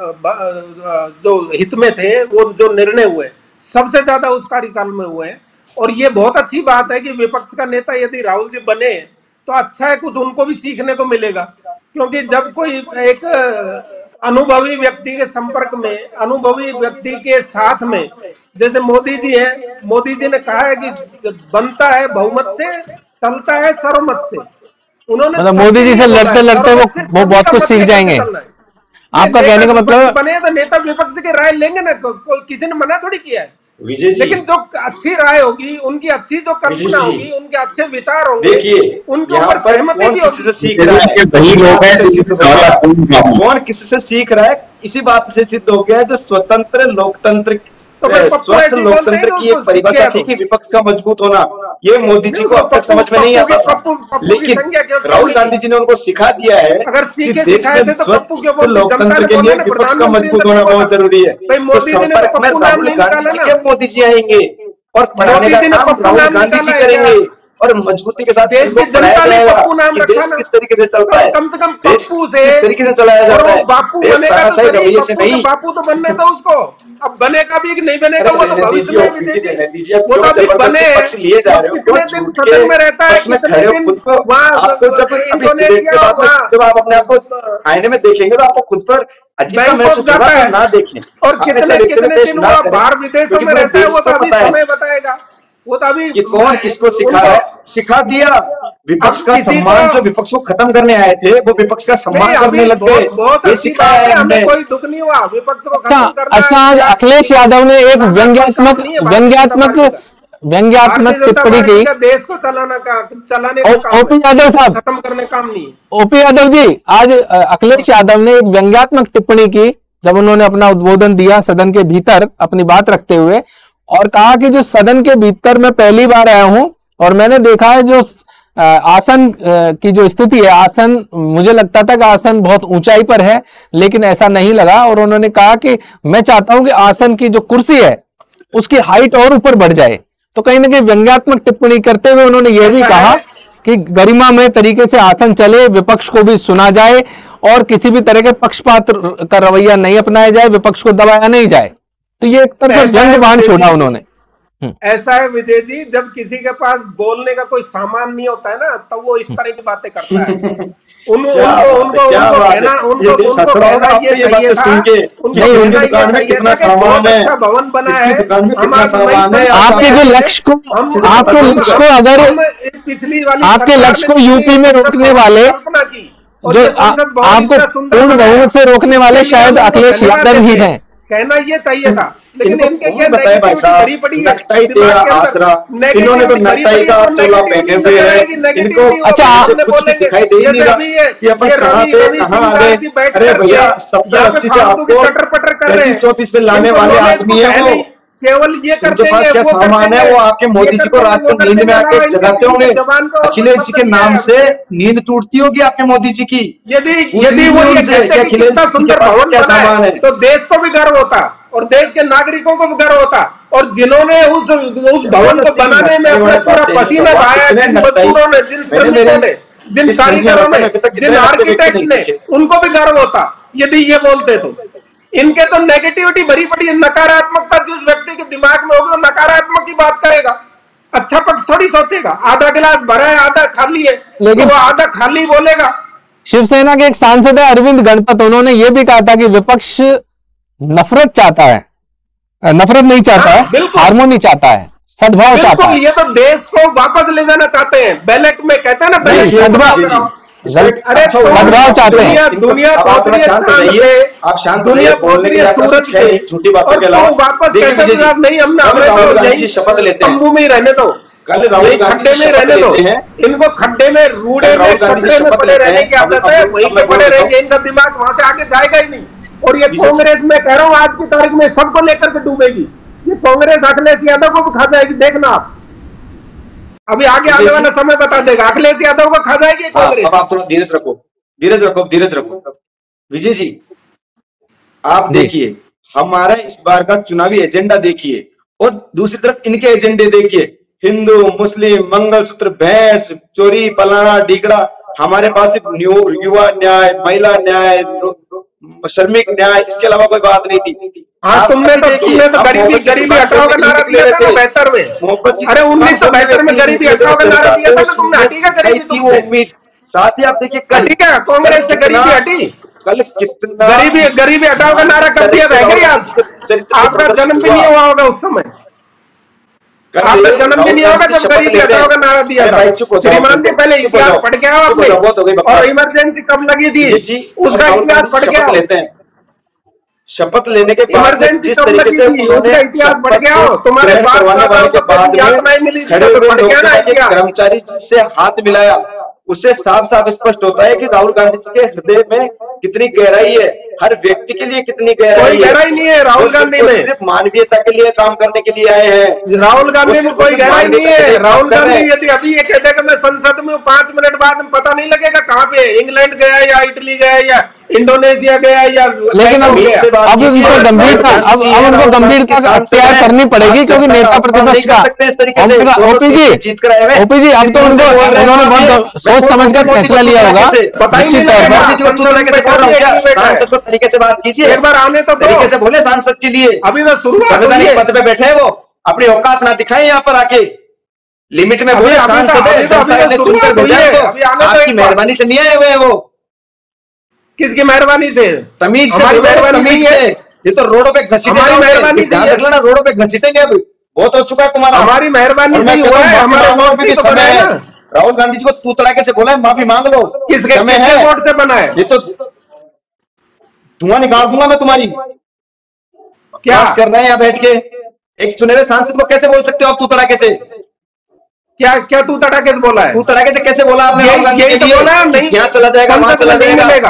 जो हित में थे, वो जो निर्णय हुए सबसे ज्यादा उस कार्यकाल में हुए हैं। और ये बहुत अच्छी बात है कि विपक्ष का नेता यदि राहुल जी बने तो अच्छा है, कुछ उनको भी सीखने को मिलेगा। क्योंकि जब कोई एक अनुभवी व्यक्ति के संपर्क में, अनुभवी व्यक्ति के साथ में, जैसे मोदी जी हैं, मोदी जी ने कहा है कि बनता है बहुमत से, चलता है सर्वमत से। उन्होंने मतलब मोदी जी से लड़ते लड़ते वो वो बहुत कुछ सीख जाएंगे। आपका कहने का मतलब बने तो नेता विपक्ष की राय लेंगे ना, कोई किसी ने मना थोड़ी किया है। लेकिन जो अच्छी राय होगी, उनकी अच्छी जो कल्पना होगी, उनके अच्छे विचार होंगे, देखिए उनके ऊपर सहमति भी होगी। सीख रहा है, कौन किसी से सीख रहा है, इसी बात से सिद्ध हो गया है जो स्वतंत्र लोकतंत्र तो स्वस्थ लोकतंत्र की एक परिभाषा थी कि विपक्ष का मजबूत होना। ये मोदी जी को अब तक समझ में नहीं आता था, लेकिन राहुल गांधी जी ने उनको सिखा दिया है अगर सीखे सिखाए थे तो पप्पू क्यों बोलते? लोकतंत्र के लिए विपक्ष का मजबूत होना बहुत जरूरी है। तो संपर्क में राहुल गांधी जी के मोदी जी आएंगे और पढ़ाने का काम राहुल गांधी जी करेंगे, और मजबूती के साथ देश की जनता ने पप्पू नाम रखा ना, किस तरीके से चलता है, कम से कम पप्पू से किस तरीके से चलाया जाता है, बापू बनेगा तो रवैये से नहीं, बापू तो बनने दो उसको। अब बनेगा भी कि नहीं बनेगा वो तो भविष्य में विजय, वो तो अभी बने लिए जा रहे हो, कितने दिन सदन में रहता है, कितने दिन आपको जब इंडोनेशिया, जब आप अपने आप को आईने में देखेंगे तो आपको खुद पर अजीब महसूस होगा, ना देखें। और कितने कितने दिन वो बाहर विदेशों में रहता है वो तो अभी समय बताएगा। वो तो अभी कि कौन किसको सिखा है, सिखा दिया विपक्ष का सम्मान, जो विपक्ष को खत्म करने आए थे वो विपक्ष का सम्मान करने लग गए। बहुत अच्छी बात है, हमें कोई दुख नहीं हुआ विपक्ष को खत्म करना। अच्छा, आज अखिलेश यादव ने एक व्यंग्यात्मक व्यंग्यात्मक व्यंग्यात्मक टिप्पणी की। देश को चलाना का चलाने का ओपी यादव साहब, खत्म करने काम नहीं। ओपी यादव जी, आज अखिलेश यादव ने एक व्यंग्यात्मक टिप्पणी की जब उन्होंने अपना उद्बोधन दिया सदन के भीतर अपनी बात रखते हुए, और कहा कि जो सदन के भीतर मैं पहली बार आया हूं और मैंने देखा है जो आसन की जो स्थिति है, आसन मुझे लगता था कि आसन बहुत ऊंचाई पर है लेकिन ऐसा नहीं लगा। और उन्होंने कहा कि मैं चाहता हूं कि आसन की जो कुर्सी है उसकी हाइट और ऊपर बढ़ जाए। तो कहीं ना कहीं व्यंग्यात्मक टिप्पणी करते हुए उन्होंने यह भी कहा कि गरिमामय तरीके से आसन चले, विपक्ष को भी सुना जाए और किसी भी तरह के पक्षपात का रवैया नहीं अपनाया जाए, विपक्ष को दबाया नहीं जाए। तो ये एक तरह से व्यंग्य बाण छोड़ा उन्होंने। ऐसा है विजय जी, जब किसी के पास बोलने का कोई सामान नहीं होता है ना तब वो इस तरह की बातें करता है। उन, उनको उनको उनको कहना उनको उनको कहना ये चाहिए था, उनको कहना ये चाहिए था कि बहुत अच्छा भवन बना है। आपके जो लक्ष्य को आपके लक्ष्य को अगर पिछली वाली आपके लक्ष्य को यूपी में रोकने वाले, जो आपको पूर्ण बहुमत से रोकने वाले शायद अखिलेश यादव ही हैं। कहना ये चाहिए था, लेकिन इनके क्या बताए भाई साहब, नकटाई तेरा आसरा, इन्होंने तो नकटाई का चोला पहने हुए हैं। इनको अच्छा कुछ दिखाई दे नहीं रहा कि अपन कहाँ पे कहाँ आ गए। अरे भैया सत्तर अस्सी से आपको पैंतीस चौतीस से लाने वाले आदमी है वो, केवल ये करते हैं क्या सामान है वो आपके मोदी जी को रात को नींद में आके जगाते होंगे। अखिलेश जी के नाम से नींद टूटती होगी आपके मोदी जी की। यदि यदि वो ये कहते कि कितना सुंदर भवन बना है तो देश को भी गर्व होता और देश के नागरिकों को भी गर्व होता। और जिन्होंने उस उस भवन को बनाने में अपना पूरा पसीना बहाया, जिन मजदूरों ने, जिन श्रमिकों ने, जिन कारीगरों ने, जिन आर्किटेक्ट ने, उनको भी गर्व होता यदि ये बोलते तो। इनके तो नेगेटिविटी भरी पड़ी है, नकारात्मकता जिस व्यक्ति के दिमाग में होगी वो नकारात्मक की बात करेगा, अच्छा पक्ष थोड़ी सोचेगा। आधा गिलास भरा है आधा खाली है, लेकिन तो वो आधा खाली बोलेगा। शिवसेना के एक सांसद है अरविंद गणपत, उन्होंने ये भी कहा था कि विपक्ष नफरत चाहता है, नफरत नहीं चाहता है, हार्मोनी चाहता है, सद्भाव चाहता है। ये तो देश को वापस ले जाना चाहते हैं, बैलेट में कहते हैं ना बैलेट, सद्भाव अरे सद्भाव चाहते हैं। दुनिया पहुंच रही है, आप शांत दुनिया पहुंच रही है सूरज पे, झूठी बातों के अलावा वापस कहते हैं साहब नहीं हमने हमें तो यही शपथ लेते हैं, तंबू में ही रहने दो, कल राहुल खड्डे में रहने दो, इनको खड्डे में रूड़े में खड्डे में पड़े रहने की आदत है, वहीं पे पड़े रहेंगे, इनका दिमाग वहां से आगे जाएगा ही नहीं। और ये कांग्रेस में कह रहा हूँ आज की तारीख में सबको लेकर के डूबेगी, ये कांग्रेस अखिलेश यादव को भी खा जाएगी, देखना आप अभी आगे आने वाला समय बता देगा, अखिलेश यादव को खा जाएगी कांग्रेस। अब आप थोड़ा धीरज रखो, धीरज रखो, धीरज रखो। विजय जी आप देखिए हमारा इस बार का चुनावी एजेंडा देखिए और दूसरी तरफ इनके एजेंडे देखिए, हिंदू मुस्लिम मंगलसूत्र भैंस चोरी पलाना ढीकड़ा। हमारे पास सिर्फ युवा न्याय, महिला न्याय, श्रमिक न्याय, इसके अलावा कोई बात नहीं थी। हाँ तुमने तो तुमने तो गरीबी गरीबी हटाओ का नारा दिया था बहत्तर में, अरे उन्नीस सौ बहत्तर में गरीबी हटाओ का नारा दिया था ना तुमने, हटी का गरीबी वो उम्मीद। साथ ही आप देखिए हटी क्या कांग्रेस से गरीबी हटी, कल कितना गरीबी गरीबी हटाओ का नारा कर दिया था, आपका जन्म भी नहीं हुआ होगा उस समय, आपका जन्म भी नहीं होगा जब गरीबी हटाओ का नारा दिया था। श्रीमान जी पहले इतिहास पढ़ के आओ आपने, और इमरजेंसी कब लगी थी उसका इतिहास पढ़ के आओ। शपथ लेने के बाद जिस तरीके से उन्होंने इतिहास पढ़ के आओ, तुम्हारे करवाने वाले के बाद में खड़े हुए लोकसभा के कर्मचारी से हाथ मिलाया, उससे साफ साफ स्पष्ट होता है कि राहुल गांधी जी के हृदय में कितनी गहराई है, हर व्यक्ति के लिए कितनी गहराई कोई गहराई नहीं है राहुल गांधी में, सिर्फ मानवीयता के लिए काम करने के लिए आए हैं। राहुल गांधी में कोई गहराई नहीं है। राहुल गांधी यदि अभी ये कहते हैं मैं संसद में पांच मिनट बाद में पता नहीं लगेगा कहाँ पे, इंग्लैंड गया या इटली गया या इंडोनेशिया गया या, लेकिन अब अब उनको गंभीरता अब अब उनको गंभीरता अख्तियार करनी पड़ेगी क्योंकि नेता प्रतिपक्ष का ओपी जी ओपी जी अब तो उनको उन्होंने बहुत सोच समझकर फैसला लिया होगा निश्चित तौर पर। तरीके से बात कीजिए, एक बार आने तो तरीके से बोले सांसद के लिए, अभी तो संवैधानिक पद पे बैठे हैं वो, अपनी औकात ना दिखाएं यहाँ पर आके, लिमिट में बोले सांसद है, जनता ने चुनकर भेजा है, आपकी मेहरबानी से नहीं आए हुए हैं वो। किसकी मेहरबानी से? तमीज से, मेहरबानी से। ये तो रोडों पे घसीटे, हमारी मेहरबानी से ध्यान रख लेना, रोडों पे घसीटेंगे। अभी बहुत हो चुका है तुम्हारा, हमारी मेहरबानी से हुआ है, हमारे भी समय है। राहुल गांधी जी को तू तड़ाके से बोला है, माफी मांग लो। किसके किसके वोट से बना है? ये तो धुआं निकाल दूंगा मैं तुम्हारी। क्या कर रहे हैं यहाँ बैठ के? एक चुने हुए सांसद को कैसे बोल सकते हो आप तू तड़ाके से? क्या क्या तू तड़ाके से बोला है? तू तड़ाके से कैसे बोला आपने? यही तो बोला है, नहीं यहाँ चला जाएगा, वहां चला जाएगा।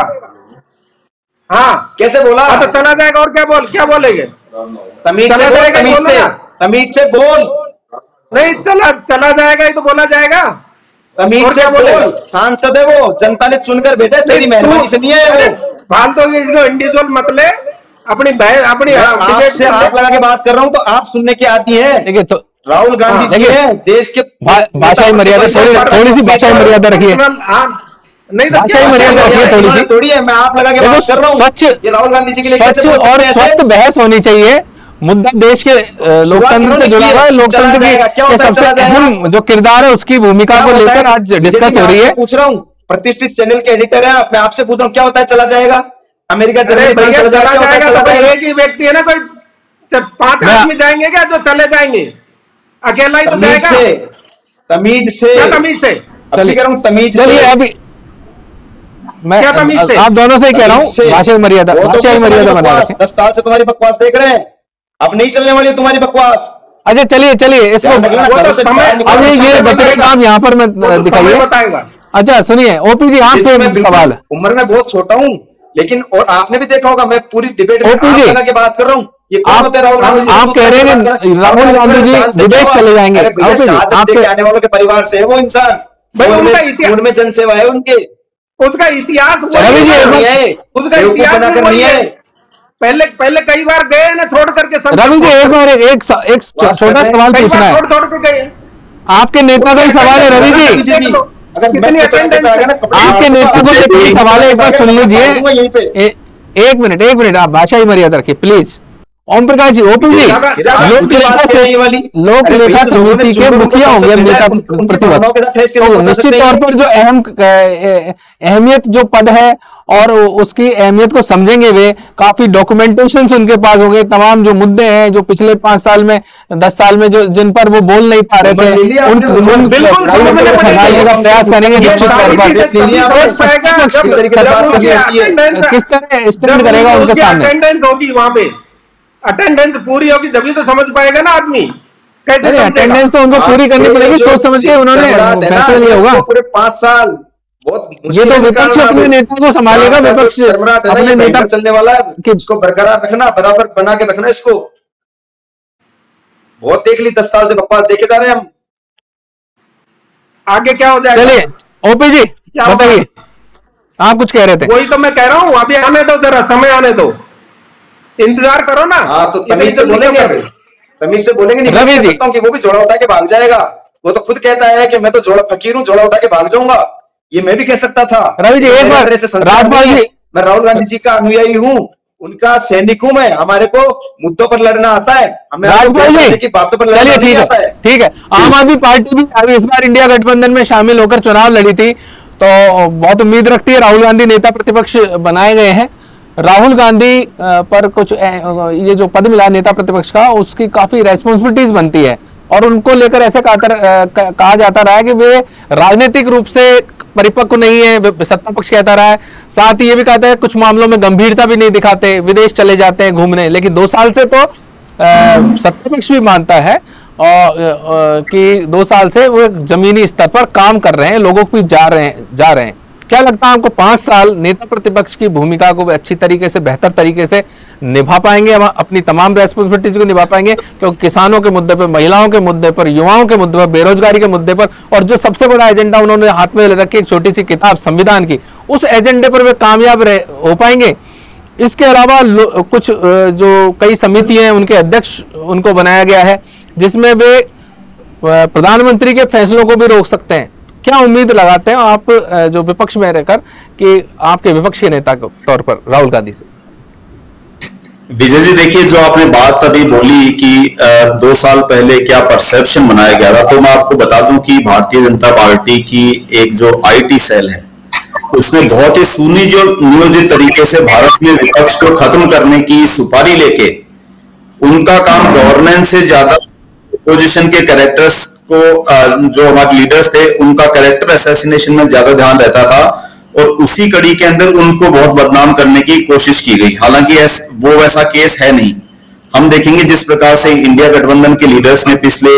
हाँ कैसे बोला? हाँ तो चला जाएगा और क्या बोल क्या बोलेंगे? तमीज से बोल, तमीज से तमीज से बोल। नहीं चला चला जाएगा ही तो बोला जाएगा। तमीज से बोल। सांसद है वो, जनता ने चुनकर भेजा, तेरी मेहरबानी से नहीं है वो। फालतू इसको इंडिविजुअल मत ले, अपनी अपनी डिबेट से हाथ लगा के बात कर रहा हूँ तो आप सुनने की आती है। देखिए तो राहुल गांधी जी है देश के भाषाई मर्यादा, थोड़ी सी भाषाई मर्यादा रखिए, नहीं तो भाषाई मर्यादा रखिए थोड़ी सी। थोड़ी है, मैं आप लगा के बात कर रहा हूँ। स्वच्छ ये राहुल गांधी जी के लिए स्वच्छ और स्वस्थ बहस होनी चाहिए। मुद्दा देश के लोकतंत्र से जुड़ा हुआ है, लोकतंत्र के सबसे अहम जो किरदार है उसकी भूमिका को लेकर आज डिस्कस हो रही है। पूछ रहा हूँ, प्रतिष्ठित चैनल के एडिटर है, मैं आपसे पूछ रहा हूँ क्या होता है चला जाएगा? अमेरिका चला जाएगा तो कोई एक ही व्यक्ति है ना, कोई पांच आदमी जाएंगे क्या जो चले जाएंगे? अकेला ही तो जाएगा। तमीज से, तमीज से तमीज चलिए अभी मैं आप दोनों से कह रहा हूँ भाषाई मर्यादा, भाषाई मर्यादा बना रखें। दस साल से तुम्हारी बकवास देख रहे हैं, अब नहीं चलने वाली तुम्हारी बकवास। अच्छा चलिए चलिए इसको अब ये बताइए आप यहाँ पर मैं दिखाइए बताएगा। अच्छा सुनिए ओपी जी, आपसे सवाल है। उम्र में बहुत छोटा हूँ लेकिन और आपने भी देखा होगा मैं पूरी डिबेट में की बात कर रहा हूँ। ये कौन होते हैं राहुल गांधी? आप कह रहे हैं राहुल गांधी जी विदेश चले जाएंगे, आपसे आने वालों के परिवार से है वो इंसान, उनमें जनसेवा है उनके, उसका इतिहास रवि जी उसका इतिहास नहीं है। पहले पहले कई बार गए ना छोड़ करके। रवि जी एक बार एक एक छोटा सवाल पूछना है, छोड़ छोड़ के गए। आपके नेता का ही सवाल है रवि जी, आपके नेता को लेकर सवाल है, एक बार सुन लीजिए। एक मिनट एक मिनट आप भाषाई मर्यादा रखिए प्लीज। ओम प्रकाश जी, ओपी जी, लोक लेखा समिति के मुखिया होंगे नेता प्रतिपक्ष, तो निश्चित तौर पर जो अहम अहमियत जो पद है और उसकी अहमियत को समझेंगे वे, काफी डॉक्यूमेंटेशन उनके पास होंगे, तमाम जो मुद्दे हैं जो पिछले पांच साल में दस साल में जो जिन पर वो बोल नहीं पा रहे थे उन का प्रयास करेंगे निश्चित तौर पर। किस तरह स्टैंड करेगा उनके सामने? होगी वहां पे अटेंडेंस पूरी होगी जब तो समझ पाएगा ना आदमी। कैसे अटेंडेंस तो उनको पूरी करनी पड़ेगी, सोच समझ के उन्होंने फैसला लिया होगा। पूरे पांच साल बहुत ये तो विपक्ष अपने नेता को संभालेगा, विपक्ष अपने नेता चलने वाला है कि इसको बरकरार रखना, बराबर बना के रखना इसको। बहुत देख ली, दस साल से बकवास देखे जा रहे हैं हम, आगे क्या हो जाएगा? चलिए ओपी जी बताइए, आप कुछ कह रहे थे। वही तो मैं कह रहा हूँ, अभी आने दो, जरा समय आने दो, इंतजार करो ना। हाँ तो तमीज से बोलेंगे, तमीज से बोलेंगे नहीं रवि जी कि वो भी जोड़ा उठा के भाग जाएगा। वो तो खुद कहता है कि मैं तो जोड़ा फकीर हूँ, जोड़ा उठा के भाग जाऊंगा। ये मैं भी कह सकता था। रवि जी एक बार राजपाल जी, मैं राहुल गांधी जी का अनुयायी हूँ, उनका सैनिक हूँ मैं, हमारे को मुद्दों पर लड़ना आता है, हमें राजपाल जी की बातों पर लड़ना ठीक है, ठीक है। आम आदमी पार्टी भी अभी इस बार इंडिया गठबंधन में शामिल होकर चुनाव लड़ी थी, तो बहुत उम्मीद रखती है। राहुल गांधी नेता प्रतिपक्ष बनाए गए हैं। राहुल गांधी पर कुछ ये जो पद मिला नेता प्रतिपक्ष का, उसकी काफी रेस्पॉन्सिबिलिटीज बनती है और उनको लेकर ऐसे कहा जाता रहा है कि वे राजनीतिक रूप से परिपक्व नहीं है, सत्ता पक्ष कहता रहा है। साथ ही ये भी कहता है कुछ मामलों में गंभीरता भी नहीं दिखाते, विदेश चले जाते हैं घूमने। लेकिन दो साल से तो सत्ता पक्ष भी मानता है और कि दो साल से वो जमीनी स्तर पर काम कर रहे हैं, लोगों को भी जा रहे हैं जा रहे हैं क्या लगता है आपको पांच साल नेता प्रतिपक्ष की भूमिका को अच्छी तरीके से, बेहतर तरीके से निभा पाएंगे, हम अपनी तमाम रेस्पॉन्सिबिलिटीज को निभा पाएंगे? क्योंकि किसानों के मुद्दे पर, महिलाओं के मुद्दे पर, युवाओं के मुद्दे पर, बेरोजगारी के मुद्दे पर, और जो सबसे बड़ा एजेंडा उन्होंने हाथ में रखी एक छोटी सी किताब संविधान की, उस एजेंडे पर वे कामयाब हो पाएंगे? इसके अलावा कुछ जो कई समितियां हैं उनके अध्यक्ष उनको बनाया गया है जिसमें वे प्रधानमंत्री के फैसलों को भी रोक सकते हैं। क्या उम्मीद लगाते हैं आप जो विपक्ष में रहकर कि आपके विपक्ष के नेता के तौर पर राहुल गांधी से? विजय जी देखिए, जो आपने बात अभी बोली कि दो साल पहले क्या परसेप्शन बनाया गया था, तो मैं आपको बता दूं कि भारतीय जनता पार्टी की एक जो आईटी सेल है उसने बहुत ही सुनियोजित जो नियोजित तरीके से भारत में विपक्ष को खत्म करने की सुपारी लेके, उनका काम गवर्नेंस से ज्यादा पोजीशन के कैरेक्टर्स को जो हमारे लीडर्स थे उनका कैरेक्टर असैसिनेशन में ज्यादा ध्यान रहता था और उसी कड़ी के अंदर उनको बहुत बदनाम करने की कोशिश की गई। हालांकि वो वैसा केस है नहीं। हम देखेंगे जिस प्रकार से इंडिया गठबंधन के लीडर्स ने पिछले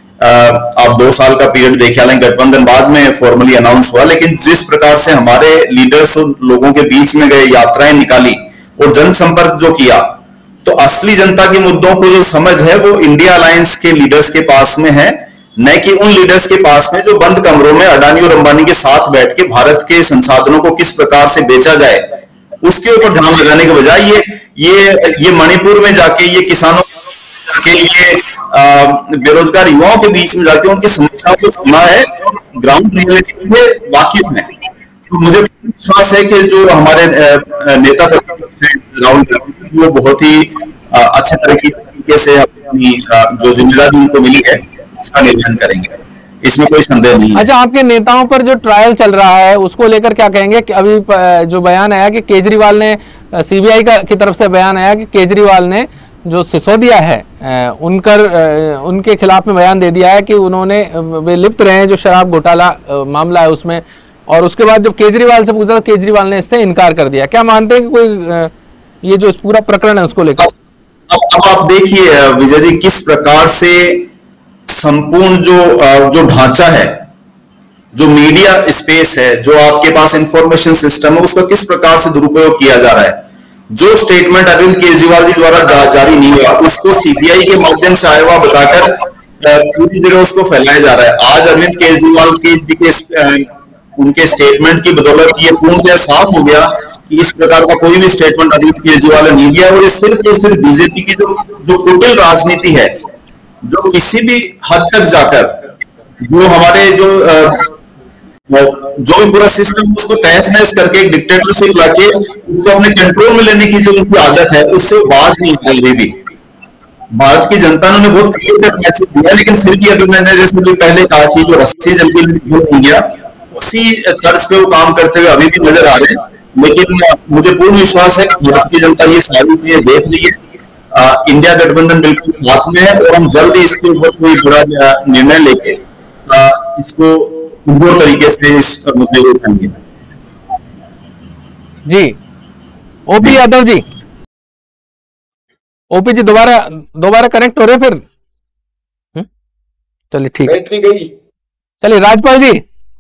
आप दो साल का पीरियड देखे, हालांकि गठबंधन बाद में फॉर्मली अनाउंस हुआ, लेकिन जिस प्रकार से हमारे लीडर्स लोगों के बीच में गए, यात्राएं निकाली और जनसंपर्क जो किया, तो असली जनता के मुद्दों को जो समझ है वो इंडिया अलायंस के लीडर्स के पास में है, न कि उन लीडर्स के पास में जो बंद कमरों में अडानी और अंबानी के साथ बैठ के भारत के संसाधनों को किस प्रकार से बेचा जाए उसके ऊपर ध्यान लगाने के बजाय ये ये ये मणिपुर में जाके, ये किसानों के, ये बेरोजगार युवाओं के बीच में जाके उनकी समस्याओं को सुना है, ग्राउंड रियलिटी से वाकिफ है। तो मुझे विश्वास है कि जो हमारे नेता राहुल गांधी वो बहुत ही अच्छे तरीके से अपनी जो जिम्मेदारी उनको मिली है उसका निर्वहन करेंगे, इसमें कोई संदेह नहीं है। अच्छा, आपके नेताओं पर जो ट्रायल चल रहा है उसको लेकर क्या कहेंगे? कि अभी जो बयान आया कि केजरीवाल ने, सीबीआई का की तरफ से बयान आया कि केजरीवाल ने जो सिसोदिया है उनकर उनके खिलाफ में बयान दे दिया है कि उन्होंने वे लिप्त रहे हैं जो शराब घोटाला मामला है उसमें, और उसके बाद जब केजरीवाल से पूछा तो केजरीवाल ने इससे इनकार कर दिया। क्या मानते हैं कि कोई ये जो इस पूरा प्रकरण है उसको लेकर? अब अब आप देखिए विजय जी, किस प्रकार से संपूर्ण जो जो ढांचा है, जो मीडिया स्पेस है, जो आपके पास इंफॉर्मेशन सिस्टम है, उसका किस प्रकार से दुरुपयोग किया जा रहा है। जो स्टेटमेंट अरविंद केजरीवाल जी द्वारा जारी नहीं हुआ उसको सीबीआई के माध्यम से आया हुआ बताकर पूरी जगह उसको फैलाया जा रहा है। आज अरविंद केजरीवाल की के उनके स्टेटमेंट की बदौलत ये पूर्णतः साफ हो गया कि इस प्रकार का कोई भी स्टेटमेंट अरविंद केजरीवाल ने नहीं दिया, और ये सिर्फ और सिर्फ बीजेपी की जो जो कुटिल राजनीति है, जो किसी भी हद तक जाकर जो हमारे जो जो भी पूरा सिस्टम उसको तहस नहस करके एक डिक्टेटरशिप लाके उसको अपने कंट्रोल में लेने की जो उनकी आदत है उससे बाज नहीं निकल रही थी। भारत की जनता ने बहुत क्लियर मैसेज दिया, लेकिन फिर भी अभी मैंने जैसे भी पहले कहा कि जो रस्सी जल्दी नहीं गया उसी तर्ज पे वो काम करते हुए अभी भी नजर आ रहे हैं। लेकिन मुझे पूर्ण विश्वास है कि भारत की जनता ये सारी चीजें देख रही है। आ, इंडिया गठबंधन बिल्कुल साथ में है और हम जल्द ही इसके ऊपर कोई बड़ा निर्णय लेके आ, इसको पूर्ण तरीके से इस मुद्दे को उठाएंगे। जी ओपी यादव जी, ओपी जी दोबारा दोबारा कनेक्ट हो रहे फिर? चलिए ठीक है, चलिए राजपाल जी,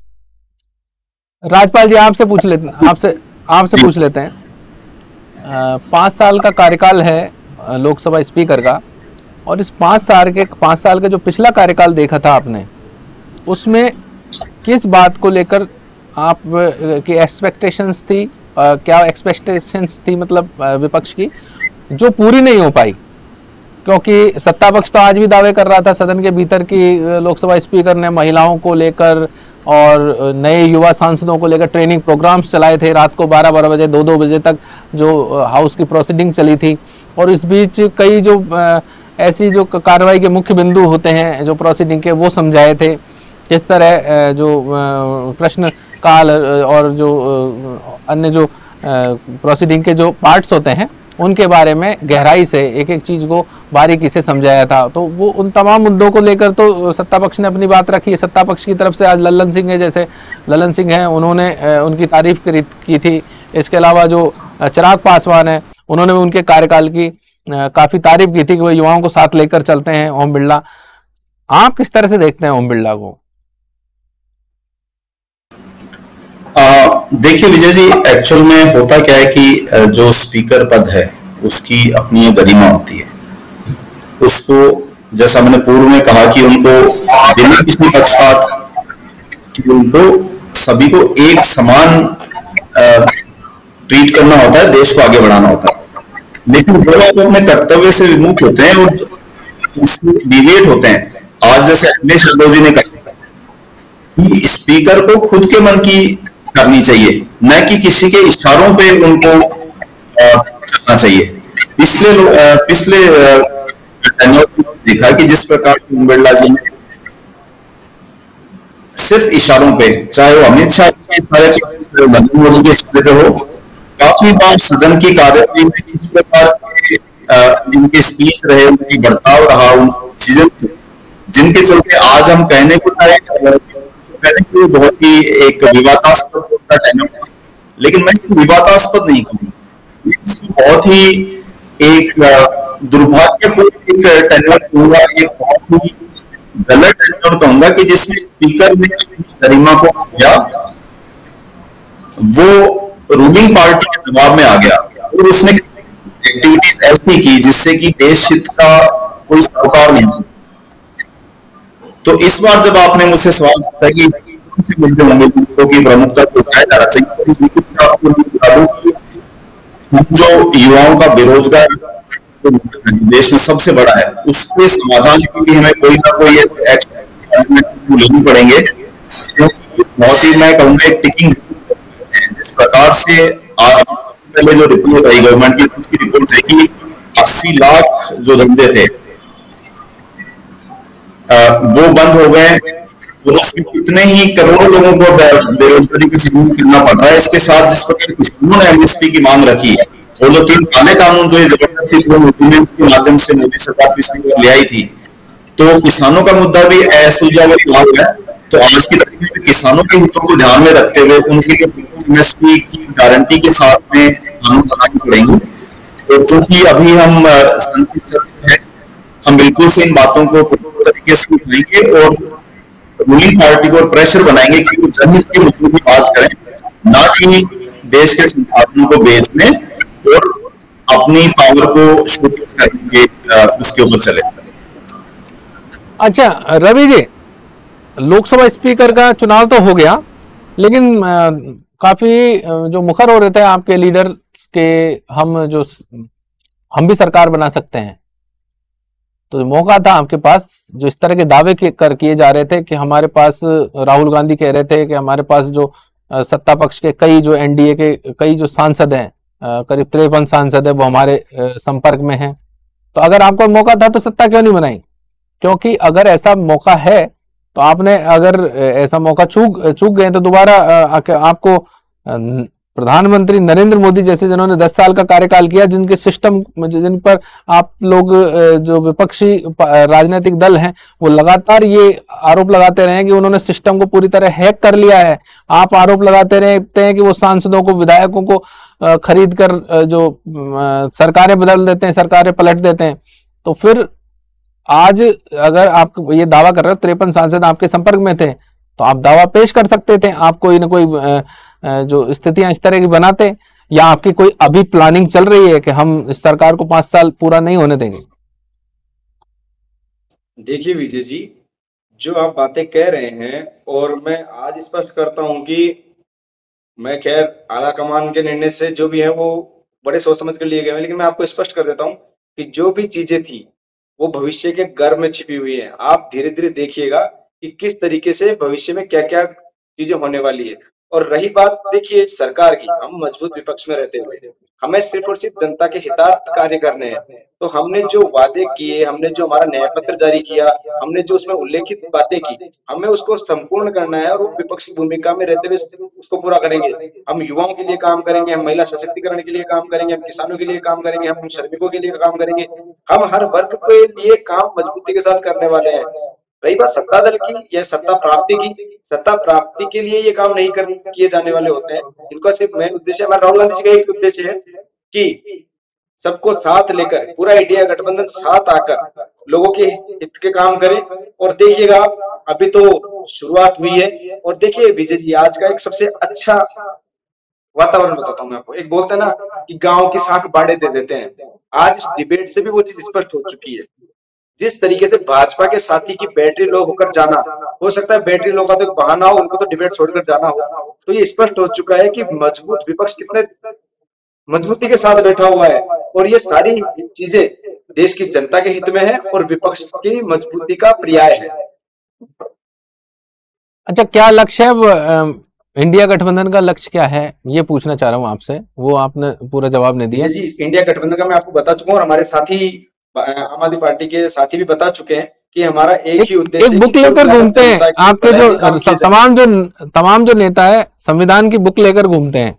राजपाल जी आपसे पूछ लेते हैं आपसे आपसे पूछ लेते हैं। पांच साल का कार्यकाल है लोकसभा स्पीकर का, और इस पाँच साल के पाँच साल का जो पिछला कार्यकाल देखा था आपने, उसमें किस बात को लेकर आप की एक्सपेक्टेशंस थी, आ, क्या एक्सपेक्टेशंस थी मतलब विपक्ष की जो पूरी नहीं हो पाई? क्योंकि सत्ता पक्ष तो आज भी दावे कर रहा था सदन के भीतर कि लोकसभा स्पीकर ने महिलाओं को लेकर और नए युवा सांसदों को लेकर ट्रेनिंग प्रोग्राम्स चलाए थे, रात को बारह बारह बजे दो दो बजे तक जो हाउस की प्रोसीडिंग चली थी, और इस बीच कई जो ऐसी जो कार्रवाई के मुख्य बिंदु होते हैं जो प्रोसीडिंग के, वो समझाए थे। किस तरह जो प्रश्न काल और जो अन्य जो प्रोसीडिंग के जो पार्ट्स होते हैं उनके बारे में गहराई से एक एक चीज़ को बारीकी से समझाया था। तो वो उन तमाम मुद्दों को लेकर तो सत्ता पक्ष ने अपनी बात रखी है। सत्ता पक्ष की तरफ से आज लल्लन सिंह है, जैसे लल्लन सिंह हैं, उन्होंने उनकी तारीफ की थी। इसके अलावा जो चिराग पासवान है, उन्होंने भी उनके कार्यकाल की काफ़ी तारीफ की थी कि वो युवाओं को साथ लेकर चलते हैं। ओम बिरला, आप किस तरह से देखते हैं ओम बिरला को? देखिए विजय जी, एक्चुअल में होता क्या है कि जो स्पीकर पद है उसकी अपनी गरिमा होती है। उसको जैसा मैंने पूर्व में कहा कि उनको बिना किसी पक्षपात कि उनको सभी को एक समान ट्रीट करना होता है, देश को आगे बढ़ाना होता है। लेकिन जब आप अपने कर्तव्य से विमुख होते हैं और उसमें डिवेट होते हैं, आज जैसे अखिलेश यादव जी ने कहा कि स्पीकर को खुद के मन की करनी चाहिए, न कि किसी के इशारों पे उनको चलना चाहिए। पिछले पिछले देखा कि जिस प्रकार से ओम बिरला जी ने सिर्फ इशारों पे, चाहे वो अमित शाह के नरेंद्र मोदी के इशारे पे हो, काफी बार सदन की कार्यवाही में इस प्रकार के जिनके स्पीच रहे, उनकी बर्ताव रहा, उन चीजों जिनके चलते आज हम कहने को कहने के बहुत ही एक विवादास्पद टेन्योर था, लेकिन मैं इसको विवादास्पद नहीं कहूँगा, इसको बहुत ही एक दुर्भाग्यपूर्ण एक टेन्योर कहूंगा, एक बहुत ही गलत टेन्योर कहूंगा कि जिसमें स्पीकर ने गरिमा को किया, वो रूलिंग पार्टी के दबाव में आ गया और उसने एक्टिविटीज ऐसी की जिससे कि देश हित का कोई सरोकार नहीं। तो इस बार जब आपने मुझसे सवाल पूछा कि मुद्दे होंगे की प्रमुखता से उठाया जाना चाहिए, जो युवाओं का बेरोजगार देश में सबसे बड़ा है, उसके समाधान के लिए हमें कोई ना कोई एक्शन लेनी पड़ेंगे, क्योंकि बहुत ही मैं कहूंगा एक टिकिंग जिस प्रकार से पहले जो रिपोर्ट आई गवर्नमेंट की खुद की रिपोर्ट है कि अस्सी लाख जो धंधे थे वो बंद हो गए, तो उसमें कितने ही करोड़ों लोगों को बेरोजगारी का सामना करना पड़ रहा है। इसके साथ जिस प्रकार किसानों ने एमएसपी की मांग रखी है, वो जो तीन काले कानून जो जबरदस्ती के माध्यम से मोदी सरकार पिछली बार ले आई थी, तो किसानों का मुद्दा भी असुलझा हुआ है। तो आज की तारीख में किसानों के हितों को ध्यान में रखते हुए उनके लिए एमएसपी की गारंटी के साथ में कानून बनानी पड़ेंगी। तो चूंकि अभी हम संसद सदस्य हैं, हम बिल्कुल से इन बातों को पूरी तरीके से उठाएंगे और रूलिंग पार्टी को प्रेशर बनाएंगे कि वो जनहित के मुद्दों की बात करें, ना कि देश के संसाधनों को बेचने और अपनी पावर को शोकेस करने के उसके ऊपर चले। अच्छा रवि जी, लोकसभा स्पीकर का चुनाव तो हो गया, लेकिन आ, काफी जो मुखर हो रहे थे आपके लीडर के, हम जो हम भी सरकार बना सकते हैं, तो मौका था आपके पास, जो इस तरह के दावे के कर किए जा रहे थे कि हमारे पास, राहुल गांधी कह रहे थे कि हमारे पास जो सत्ता पक्ष के कई जो एनडीए के कई जो सांसद हैं, करीब तिरपन सांसद है, वो हमारे संपर्क में हैं, तो अगर आपको मौका था तो सत्ता क्यों नहीं बनाई? क्योंकि अगर ऐसा मौका है तो आपने, अगर ऐसा मौका चूक चूक गए तो दोबारा आपको प्रधानमंत्री नरेंद्र मोदी जैसे, जिन्होंने दस साल का कार्यकाल किया, जिनके सिस्टम, जिन पर आप लोग जो विपक्षी राजनीतिक दल हैं वो लगातार ये आरोप लगाते रहे कि उन्होंने सिस्टम को पूरी तरह हैक कर लिया है। आप आरोप लगाते रहते हैं कि वो सांसदों को, विधायकों को खरीद कर जो सरकारें बदल देते हैं, सरकारें पलट देते हैं। तो फिर आज अगर आप ये दावा कर रहे हो तिरपन सांसद आपके संपर्क में थे, तो आप दावा पेश कर सकते थे, आप कोई ना कोई जो स्थितियां इस तरह की बनाते, या आपकी कोई अभी प्लानिंग चल रही है कि हम इस सरकार को पांच साल पूरा नहीं होने देंगे? देखिए विजय जी, जो आप बातें कह रहे हैं, और मैं आज स्पष्ट करता हूं कि मैं खैर आला कमान के निर्णय से जो भी है वो बड़े सोच समझ कर लिए गए हैं, लेकिन मैं आपको स्पष्ट कर देता हूं कि जो भी चीजें थी वो भविष्य के गर्भ में छिपी हुई है। आप धीरे धीरे देखिएगा कि किस तरीके से भविष्य में क्या क्या चीजें होने वाली है। और रही बात देखिए सरकार की, हम मजबूत विपक्ष में रहते हुए हमें सिर्फ और सिर्फ जनता के हितार्थ कार्य करने हैं। तो हमने जो वादे किए, हमने जो हमारा न्याय पत्र जारी किया, हमने जो उसमें उल्लेखित बातें की, हमें उसको संपूर्ण करना है और विपक्ष की भूमिका में रहते हुए उसको पूरा करेंगे। हम युवाओं के लिए काम करेंगे, हम महिला सशक्तिकरण के लिए काम करेंगे, हम किसानों के लिए काम करेंगे, हम श्रमिकों के लिए काम करेंगे, हम हर वर्ग के लिए काम मजबूती के साथ करने वाले हैं। रही बात सत्ता दल की या सत्ता प्राप्ति की, सत्ता प्राप्ति के लिए ये काम नहीं कर किए जाने वाले होते हैं। इनका सिर्फ मेन उद्देश्य, हमारा राहुल गांधी जी का एक उद्देश्य है कि सबको साथ लेकर, पूरा इंडिया गठबंधन साथ आकर लोगों के हित के काम करे। और देखिएगा अभी तो शुरुआत हुई है, और देखिए विजय जी, आज का एक सबसे अच्छा वातावरण बताता हूँ मैं आपको। एक बोलते हैं ना कि गांव की साख बाड़े दे देते हैं, आज इस डिबेट से भी वो चीज स्पष्ट हो चुकी है। जिस तरीके से भाजपा के साथी की बैटरी लो होकर जाना, हो सकता है बैटरी लो का तो बहाना हो, उनको तो डिबेट छोड़कर जाना हो, तो ये स्पष्ट हो चुका है कि मजबूत विपक्ष कितने मजबूती के साथ बैठा हुआ है। और ये सारी चीजें देश की जनता के हित में है और विपक्ष की मजबूती का पर्याय है। अच्छा, क्या लक्ष्य है इंडिया गठबंधन का? लक्ष्य क्या है ये पूछना चाह रहा हूँ आपसे, वो आपने पूरा जवाब नहीं दिया। जी, इंडिया गठबंधन का मैं आपको बता चुका हूँ और हमारे साथी आम आदमी पार्टी के साथी भी बता चुके हैं कि हमारा एक, एक ही उद्देश्य, एक बुक लेकर घूमते हैं आपके जो तमाम जो तमाम जो नेता है, संविधान की बुक लेकर घूमते हैं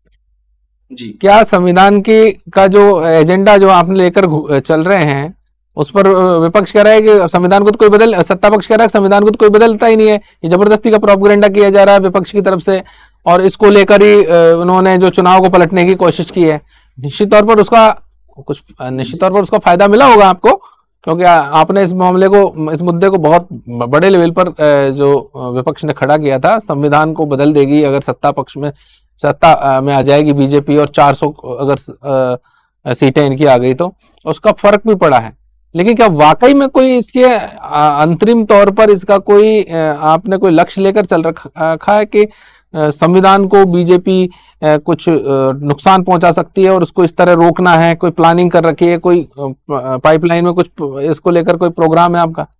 जी। क्या संविधान की का जो एजेंडा जो आपने लेकर चल रहे हैं, उस पर विपक्ष कह रहा है कि संविधान को तो कोई बदल, सत्ता पक्ष कह रहा है संविधान को तो कोई बदलता ही नहीं है, ये जबरदस्ती का प्रोपेगेंडा किया जा रहा है विपक्ष की तरफ से, और इसको लेकर ही उन्होंने जो चुनाव को पलटने की कोशिश की है। निश्चित तौर पर उसका कुछ निश्चित तौर पर उसका फायदा मिला होगा आपको, क्योंकि आपने इस मामले को, इस मुद्दे को बहुत बड़े लेवल पर जो विपक्ष ने खड़ा किया था, संविधान को बदल देगी अगर सत्ता पक्ष में सत्ता में आ जाएगी बीजेपी और चार सौ अगर सीटें इनकी आ गई तो उसका फर्क भी पड़ा है। लेकिन क्या वाकई में कोई इसके अंतरिम तौर पर इसका कोई आपने कोई लक्ष्य लेकर चल रखा है कि संविधान को बीजेपी कुछ नुकसान पहुंचा सकती है और उसको इस तरह रोकना है, कोई प्लानिंग कर रखी है, कोई पाइपलाइन में कुछ इसको लेकर कोई प्रोग्राम है आपका?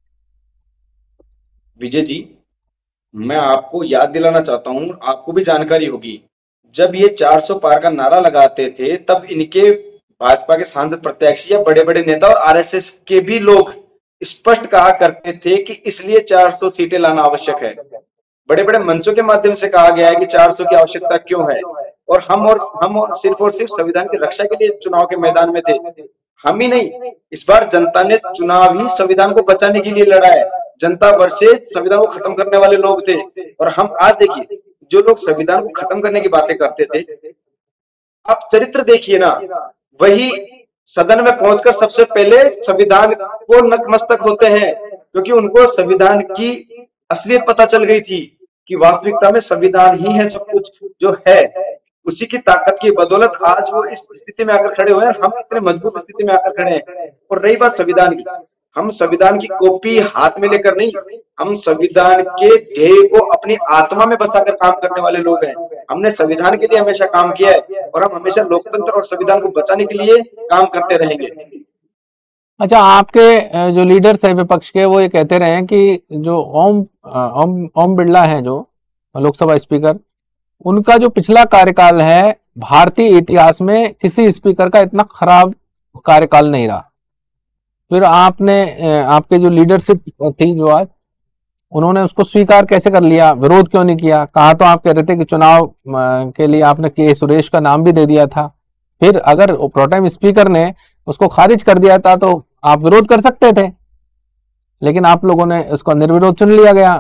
विजय जी, मैं आपको याद दिलाना चाहता हूं, आपको भी जानकारी होगी, जब ये चार सौ पार का नारा लगाते थे तब इनके भाजपा के सांसद प्रत्याशी या बड़े बड़े नेता और आरएसएस के भी लोग स्पष्ट कहा करते थे कि इसलिए चार सौ सीटें लाना आवश्यक है। बड़े बड़े मंचों के माध्यम से कहा गया है कि चार सौ की आवश्यकता क्यों है, और हम और हम और सिर्फ और सिर्फ संविधान की रक्षा के लिए चुनाव के मैदान में थे। हम ही नहीं, इस बार जनता ने चुनाव ही संविधान को बचाने के लिए लड़ा है। जनता वर्सेस संविधान को खत्म करने वाले लोग थे, और हम आज देखिए जो लोग संविधान को खत्म करने की बातें करते थे, आप चरित्र देखिए ना, वही सदन में पहुंचकर सबसे पहले संविधान को नतमस्तक होते हैं, क्योंकि उनको संविधान की असलियत पता चल गई थी कि वास्तविकता में संविधान ही है सब कुछ जो है। उसी की ताकत की बदौलत आज वो इस स्थिति में आकर खड़े हुए हैं, हम इतने मजबूत स्थिति में आकर खड़े हैं। और रही बात संविधान की, हम संविधान की कॉपी हाथ में लेकर नहीं, हम संविधान के ध्येय को अपनी आत्मा में बसाकर काम करने वाले लोग हैं। हमने संविधान के लिए हमेशा काम किया है और हम हमेशा लोकतंत्र और संविधान को बचाने के लिए काम करते रहेंगे। अच्छा, आपके जो लीडर्स है विपक्ष के, वो ये कहते रहे हैं कि जो ओम ओम ओम बिरला है जो लोकसभा स्पीकर, उनका जो पिछला कार्यकाल है भारतीय इतिहास में किसी स्पीकर का इतना खराब कार्यकाल नहीं रहा। फिर आपने आपके जो लीडरशिप थी जो आज, उन्होंने उसको स्वीकार कैसे कर लिया, विरोध क्यों नहीं किया? कहा तो आप कह रहे थे कि चुनाव के लिए आपने के सुरेश का नाम भी दे दिया था। फिर अगर प्रोटेम स्पीकर ने उसको खारिज कर दिया था तो आप विरोध कर सकते थे, लेकिन आप लोगों ने उसको निर्विरोध चुन लिया गया,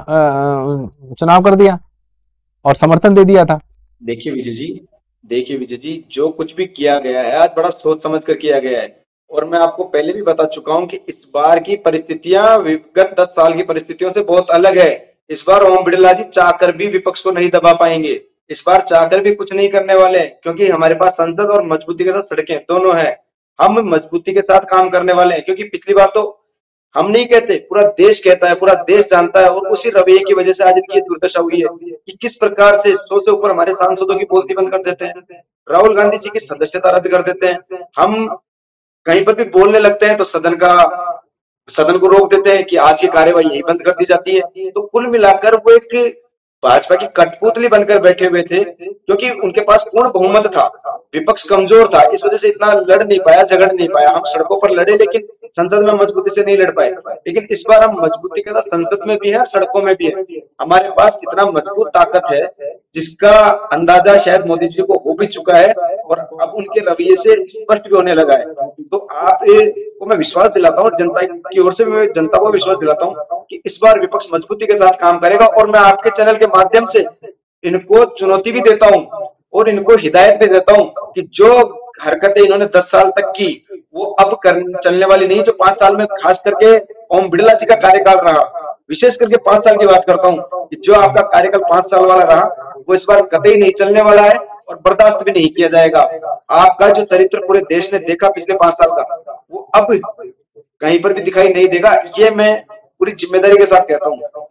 चुनाव कर दिया और समर्थन दे दिया था। देखिए विजय जी, देखिए विजय जी, जो कुछ भी किया गया है आज बड़ा सोच समझ कर किया गया है, और मैं आपको पहले भी बता चुका हूं कि इस बार की परिस्थितियां विगत दस साल की परिस्थितियों से बहुत अलग है। इस बार ओम बिरला जी चाहकर भी विपक्ष को नहीं दबा पाएंगे, इस बार चाहकर भी कुछ नहीं करने वाले, क्योंकि हमारे पास संसद और मजबूती के साथ सड़कें दोनों है। हम मजबूती के साथ काम करने वाले हैं, क्योंकि पिछली बार तो हम नहीं कहते, पूरा देश कहता है, पूरा देश जानता है, और उसी रवैये की वजह से आज इनकी दुर्दशा हुई है कि किस प्रकार से सौ से ऊपर हमारे सांसदों की बोलती बंद कर देते हैं, राहुल गांधी जी की सदस्यता रद्द कर देते हैं। हम कहीं पर भी बोलने लगते हैं तो सदन का सदन को रोक देते हैं कि आज की कार्यवाही यही बंद कर दी जाती है। तो कुल मिलाकर वो एक भाजपा की कठपुतली बनकर बैठे हुए थे, क्योंकि उनके पास पूर्ण बहुमत था, विपक्ष कमजोर था, इस वजह से इतना लड़ नहीं पाया, झगड़ नहीं पाया। हम सड़कों पर लड़े लेकिन संसद में मजबूती से नहीं लड़ पाए, लेकिन इस बार हम मजबूती के साथ संसद में भी है, सड़कों में भी है। हमारे पास इतना मजबूत ताकत है जिसका अंदाजा शायद मोदी जी को हो भी चुका है, और अब उनके रवैये से स्पष्ट भी होने लगा है। तो आप को मैं विश्वास दिलाता हूँ, जनता की ओर से मैं जनता को विश्वास दिलाता हूँ कि इस बार विपक्ष मजबूती के साथ काम करेगा, और मैं आपके चैनल के माध्यम से इनको चुनौती भी देता हूँ और इनको हिदायत भी देता हूँ कि जो हरकतें इन्होंने दस साल तक की वो अब कर चलने वाली नहीं। जो पांच साल में खास करके ओम बिरला जी का कार्यकाल रहा, विशेष करके पांच साल की बात करता हूँ कि जो आपका कार्यकाल पांच साल वाला रहा वो इस बार कतई नहीं चलने वाला है और बर्दाश्त भी नहीं किया जाएगा। आपका जो चरित्र पूरे देश ने देखा पिछले पांच साल का, वो अब कहीं पर भी दिखाई नहीं देगा, ये मैं पूरी जिम्मेदारी के साथ कहता हूँ।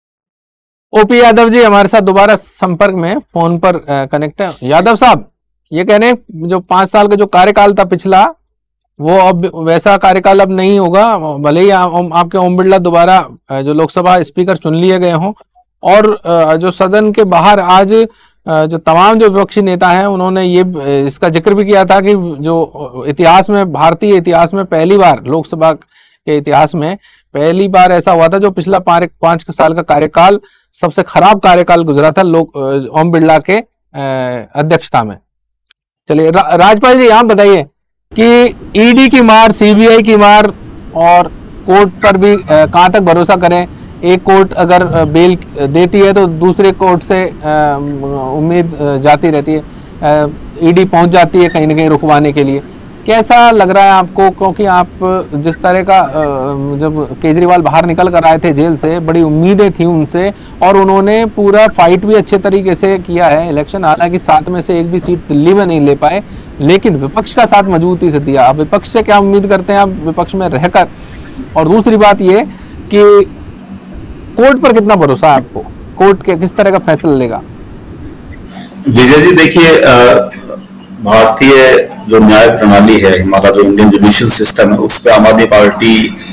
ओपी यादव जी हमारे साथ दोबारा संपर्क में फोन पर कनेक्ट है। यादव साहब, ये कह रहे हैं जो पांच साल का जो कार्यकाल था पिछला, वो अब वैसा कार्यकाल अब नहीं होगा, भले ही आ, आपके ओम बिरला दोबारा जो लोकसभा स्पीकर चुन लिए गए हों, और जो सदन के बाहर आज जो तमाम जो विपक्षी नेता हैं उन्होंने ये इसका जिक्र भी किया था कि जो इतिहास में, भारतीय इतिहास में पहली बार, लोकसभा के इतिहास में पहली बार ऐसा हुआ था जो पिछला पांच साल का कार्यकाल सबसे खराब कार्यकाल गुजरा था लोक ओम बिरला के अध्यक्षता में। चलिए रा, राजपाल जी आप बताइए कि ईडी की मार, सीबीआई की मार और कोर्ट पर भी कहाँ तक भरोसा करें। एक कोर्ट अगर बेल देती है तो दूसरे कोर्ट से उम्मीद जाती रहती है, ईडी पहुंच जाती है कहीं ना कहीं रुकवाने के लिए। कैसा लग रहा है आपको, क्योंकि आप जिस तरह का जब केजरीवाल बाहर निकल कर आए थे जेल से, बड़ी उम्मीदें थी उनसे और उन्होंने पूरा फाइट भी अच्छे तरीके से किया है इलेक्शन, हालांकि सात में से एक भी सीट दिल्ली में नहीं ले पाए, लेकिन विपक्ष का साथ मजबूती से दिया। आप विपक्ष से क्या उम्मीद करते हैं, आप विपक्ष में रहकर? और दूसरी बात ये कि कोर्ट पर कितना भरोसा है आपको, कोर्ट के किस तरह का फैसला लेगा? विजय जी देखिए, भारतीय जो न्याय प्रणाली है, हमारा जो इंडियन जुडिशियल सिस्टम है, उस पर आम आदमी पार्टी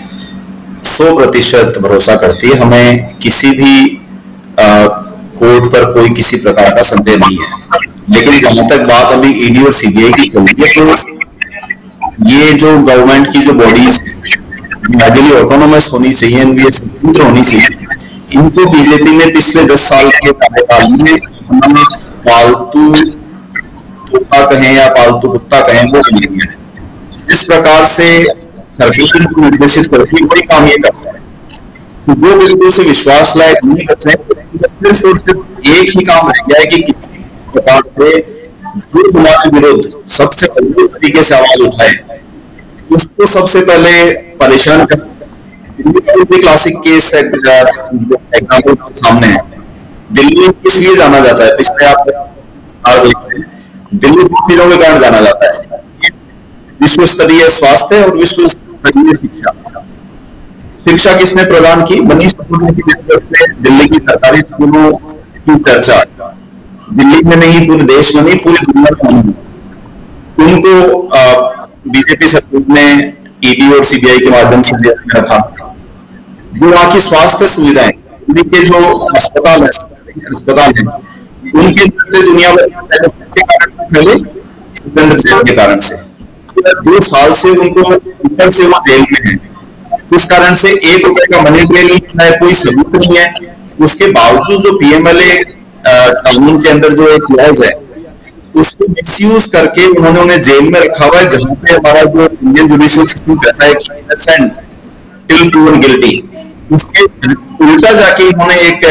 सौ प्रतिशत भरोसा करती है। हमें किसी भी आ, कोर्ट पर कोई किसी प्रकार का संदेह नहीं है। लेकिन जहां तक बात अभी ईडी और सीबीआई की चल रही है, तो ये जो गवर्नमेंट की जो बॉडीज है ऑटोनोमस होनी चाहिए, इनकी स्वतंत्र होनी चाहिए। इनको बीजेपी ने पिछले दस साल के कार्यकाल में पालतू कुत्ता कहें या पालतू कुत्ता कहें, वो बन गया है। इस प्रकार से सरकार को निर्देशित करती वही काम ये करता है, वो बिल्कुल से विश्वास लायक नहीं कर सकते। सिर्फ और सिर्फ एक ही काम रह गया है कि किसी प्रकार से जो हमारे विरुद्ध सबसे मजबूत तरीके से आवाज उठाए, उसको सबसे पहले परेशान कर। क्लासिक केस एग्जाम्पल सामने है। दिल्ली इसलिए जाना जाता है, पिछले आप देखते हैं, दिल्ली दो चीजों के कारण जाना जाता है, विश्व स्तरीय स्वास्थ्य और विश्व स्तरीय शिक्षा। शिक्षा किसने प्रदान की? मनीष सिसोदिया की नेतृत्व से दिल्ली की सरकारी स्कूलों की चर्चा दिल्ली में नहीं, पूरे देश में नहीं, पूरी दुनिया में नहीं। उनको बीजेपी सरकार ने ईडी और सीबीआई के माध्यम से जेल में रखा। जो वहां की स्वास्थ्य सुविधाएं, दिल्ली के जो अस्पताल है अस्पताल है उनकी दुनिया भर पहले के कारण से दो साल से उनको ऊपर से वो जेल में है। इस कारण से एक रुपए का मनी ट्रेल है, कोई सबूत नहीं है। उसके बावजूद जो पीएमएलए कानून के अंदर जो एक क्लॉज है, उसको मिसयूज करके उन्होंने उन्हें जेल में रखा हुआ है, जहां पे हमारा जो इंडियन जुडिशियल सिस्टम कहता है कि इनोसेंट टिल प्रूवन गिल्टी, उसके उल्टा जाके इन्होंने एक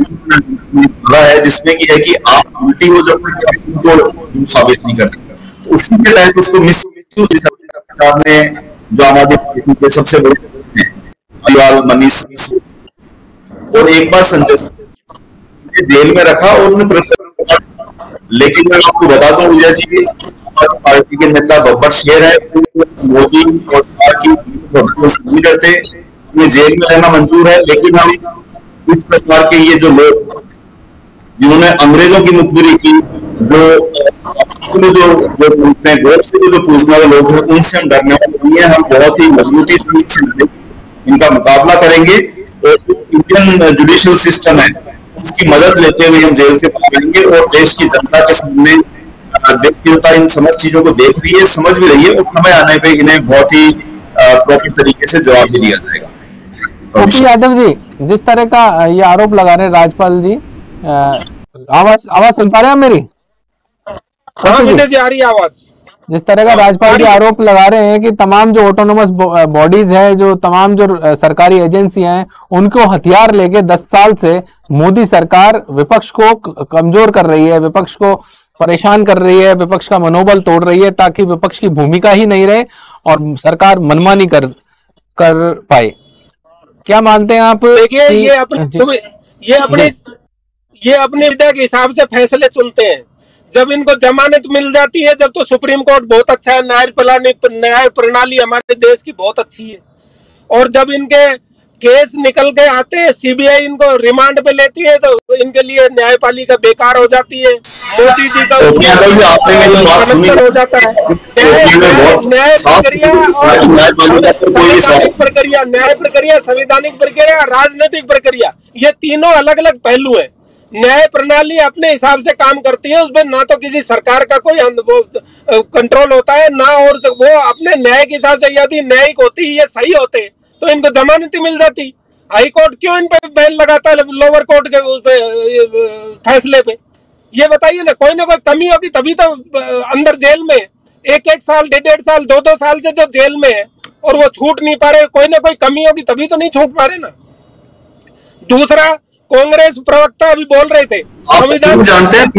बोला है जिसमें कि है कि आप गिल्टी हो जब तक उनको साबित नहीं करते। तो उसी के तहत उसको मिसयूज सरकार ने जो आम आदमी पार्टी के सबसे बड़े मनीष और एक बार संजय जेल में रखा और उन्हें, लेकिन मैं आपको बता दूं विजय जी, पार्टी के नेता बब्बर शेर है, मोदी और की करते उन्हें जेल में रहना मंजूर है। लेकिन हम इस प्रकार के ये जो लोग जिन्होंने अंग्रेजों की मुखबिरी की, जो जो जो पूछते हैं गौर से जो पूछने वाले लोग हैं, उनसे हम डरने वाले नहीं है। हम बहुत ही मजबूती से इनका मुकाबला करेंगे और इंडियन जुडिशियल सिस्टम है उसकी मदद लेते हुए हम जेल से बाहर आएंगे और देश की जनता के सामने, देश की जनता इन समस्त चीजों को देख रही है, समझ भी रही है, और समय आने पे इन्हें बहुत ही प्रॉपर तरीके से जवाब भी दिया जाएगा। ओपी यादव जी, जिस तरह का ये आरोप लगा रहे हैं राजपाल जी, आवाज आवाज सुन पा रहे हैं मेरी? हाँ जी, आ रही है आवाज। जिस तरह का राजपाल जी आरोप लगा रहे हैं कि तमाम जो ऑटोनोमस बॉडीज है, जो तमाम जो सरकारी एजेंसियां हैं, उनको हथियार लेके दस साल से मोदी सरकार विपक्ष को कमजोर कर रही है, विपक्ष को परेशान कर रही है, विपक्ष का मनोबल तोड़ रही है, ताकि विपक्ष की भूमिका ही नहीं रहे और सरकार मनमानी कर कर पाए। क्या मानते हैं आप? देखिए, ये अपने ये अपने ये अपने के हिसाब से फैसले चुनते हैं। जब इनको जमानत मिल जाती है, जब तो सुप्रीम कोर्ट बहुत अच्छा है, न्याय प्रणाली न्याय प्रणाली हमारे देश की बहुत अच्छी है, और जब इनके केस निकल के आते हैं, सीबीआई इनको रिमांड पे लेती है, तो इनके लिए न्यायपालिका बेकार हो जाती है। मोदी जी का हो जाता है। न्याय प्रक्रिया और संवैधानिक प्रक्रिया, न्याय प्रक्रिया, संवैधानिक प्रक्रिया, राजनीतिक प्रक्रिया, ये तीनों अलग अलग पहलू है। न्याय प्रणाली अपने हिसाब से काम करती है, उसमें ना तो किसी सरकार का कोई कंट्रोल होता है, ना और वो अपने न्याय के हिसाब से यदि न्यायिक होती, ये सही होते तो इनको जमानत मिल जाती। हाई कोर्ट क्यों इन पे बैन लगाता है लोअर कोर्ट के उस पे फैसले पे? ये बताइए ना, कोई ना कोई कमी होगी तभी तो अंदर जेल में एक एक साल डेढ़ डेढ़ साल दो दो साल से जो जेल में है, और वो छूट नहीं पा रहे, कोई ना कोई कमी होगी तभी तो नहीं छूट पा रहे ना। दूसरा, कांग्रेस प्रवक्ता अभी बोल रहे थे संविधान जानते हैं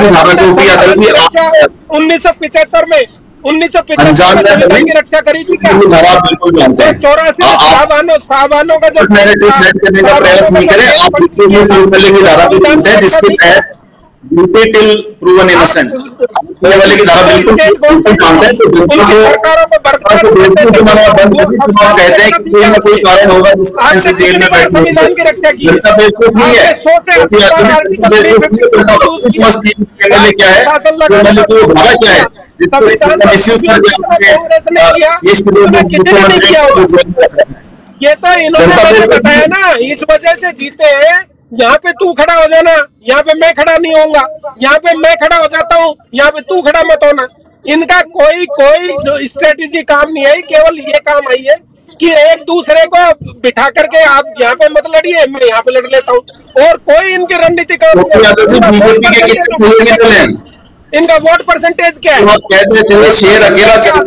उन्नीस सौ पिछहत्तर में उन्नीस सौ पिछहत्तर में संविधान की रक्षा करी थी क्या? चौरासी में साहबानों साहबानों का जो सेट करने का प्रयास नहीं करें आप, की धारा भी जानते हैं जिसके तहत ड्यूटी टिल प्रूवन इनोसेंट वाले की धारा बिल्कुल जानते हैं। तो सरकारों को कहते हैं कि कोई ना कोई कारण होगा जिस कारण से जेल में बैठे संविधान की रक्षा की जनता बेवकूफ नहीं है। क्या है धारा क्या है जिसका मिसयूज करके ये तो इन्होंने बताया ना, इस वजह से जीते हैं। यहाँ पे तू खड़ा हो जाना, यहाँ पे मैं खड़ा नहीं होऊंगा, यहाँ पे मैं खड़ा हो जाता हूँ, यहाँ पे तू खड़ा मत होना। इनका कोई कोई स्ट्रेटेजी काम नहीं आई, केवल ये काम आई है कि एक दूसरे को बिठा करके आप यहाँ पे मत लड़िए, मैं यहाँ पे लड़ लेता हूँ। और कोई इनकी रणनीति काम इनका वोट परसेंटेज क्या है? शेर अकेला चल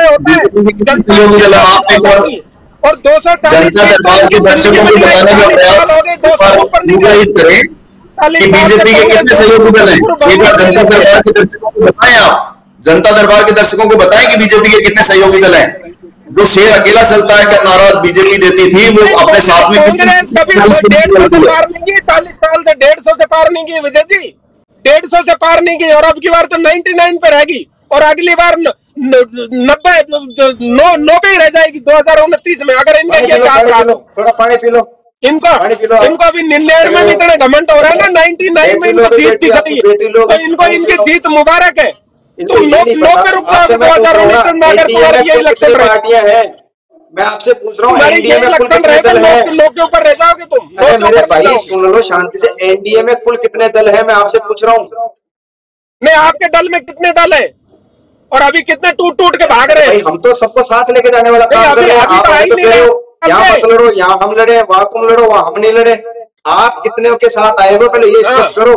रहा है और दो सौ चालीस दरबार के दर्शकों को बताने का प्रयास करें कि बीजेपी के कितने सहयोगी दल हैं। एक बार जनता दरबार के दर्शकों को बताएं, आप जनता दरबार के दर्शकों को बताएं कि बीजेपी के कितने सहयोगी दल हैं। जो शेर अकेला चलता है का नारा बीजेपी देती थी, वो अपने साथ में कांग्रेस कभी डेढ़ सौ से पार नहीं की, चालीस साल से डेढ़ सौ से पार नहीं की विजय जी, डेढ़ सौ से पार नहीं की। और अब की बार तो नाइन्टी नाइन पे रहेगी और अगली बार नब्बे नौ नौ पे ही रह जाएगी दो हजार उनतीस में, अगर इनका ये थोड़ा पानी पी लो। इनको इनको अभी निन्यानवे में इतना घमंड हो रहा है ना, नाइन्टी नाइन में इनको जीत दिख रही है, तो इनको इनकी जीत मुबारक है। तुम नौ नौ पे रुक जाओ दो हजार उन्नीस में, अगर तुम्हारा ये इलेक्शन है। मैं आपसे पूछ रहा हूँ एनडीए में कुल कितने दल हैं? नौ के ऊपर रह जाओगे तुम। अरे मेरे भाई सुन लो शांति से, एनडीए में कुल कितने दल है मैं आपसे पूछ रहा हूँ। नहीं, आपके दल में कितने दल है और अभी कितने टूट टूट के भाग रहे हैं? हम तो सबको साथ लेके जाने वाला काम कर रहे हैं। आप तो कह रहे हो यहाँ मत लड़ो, यहाँ हम लड़े, वहां तुम लड़ो, वहां हम नहीं लड़े। आप कितने के साथ आए हो पहले ये स्पष्ट करो।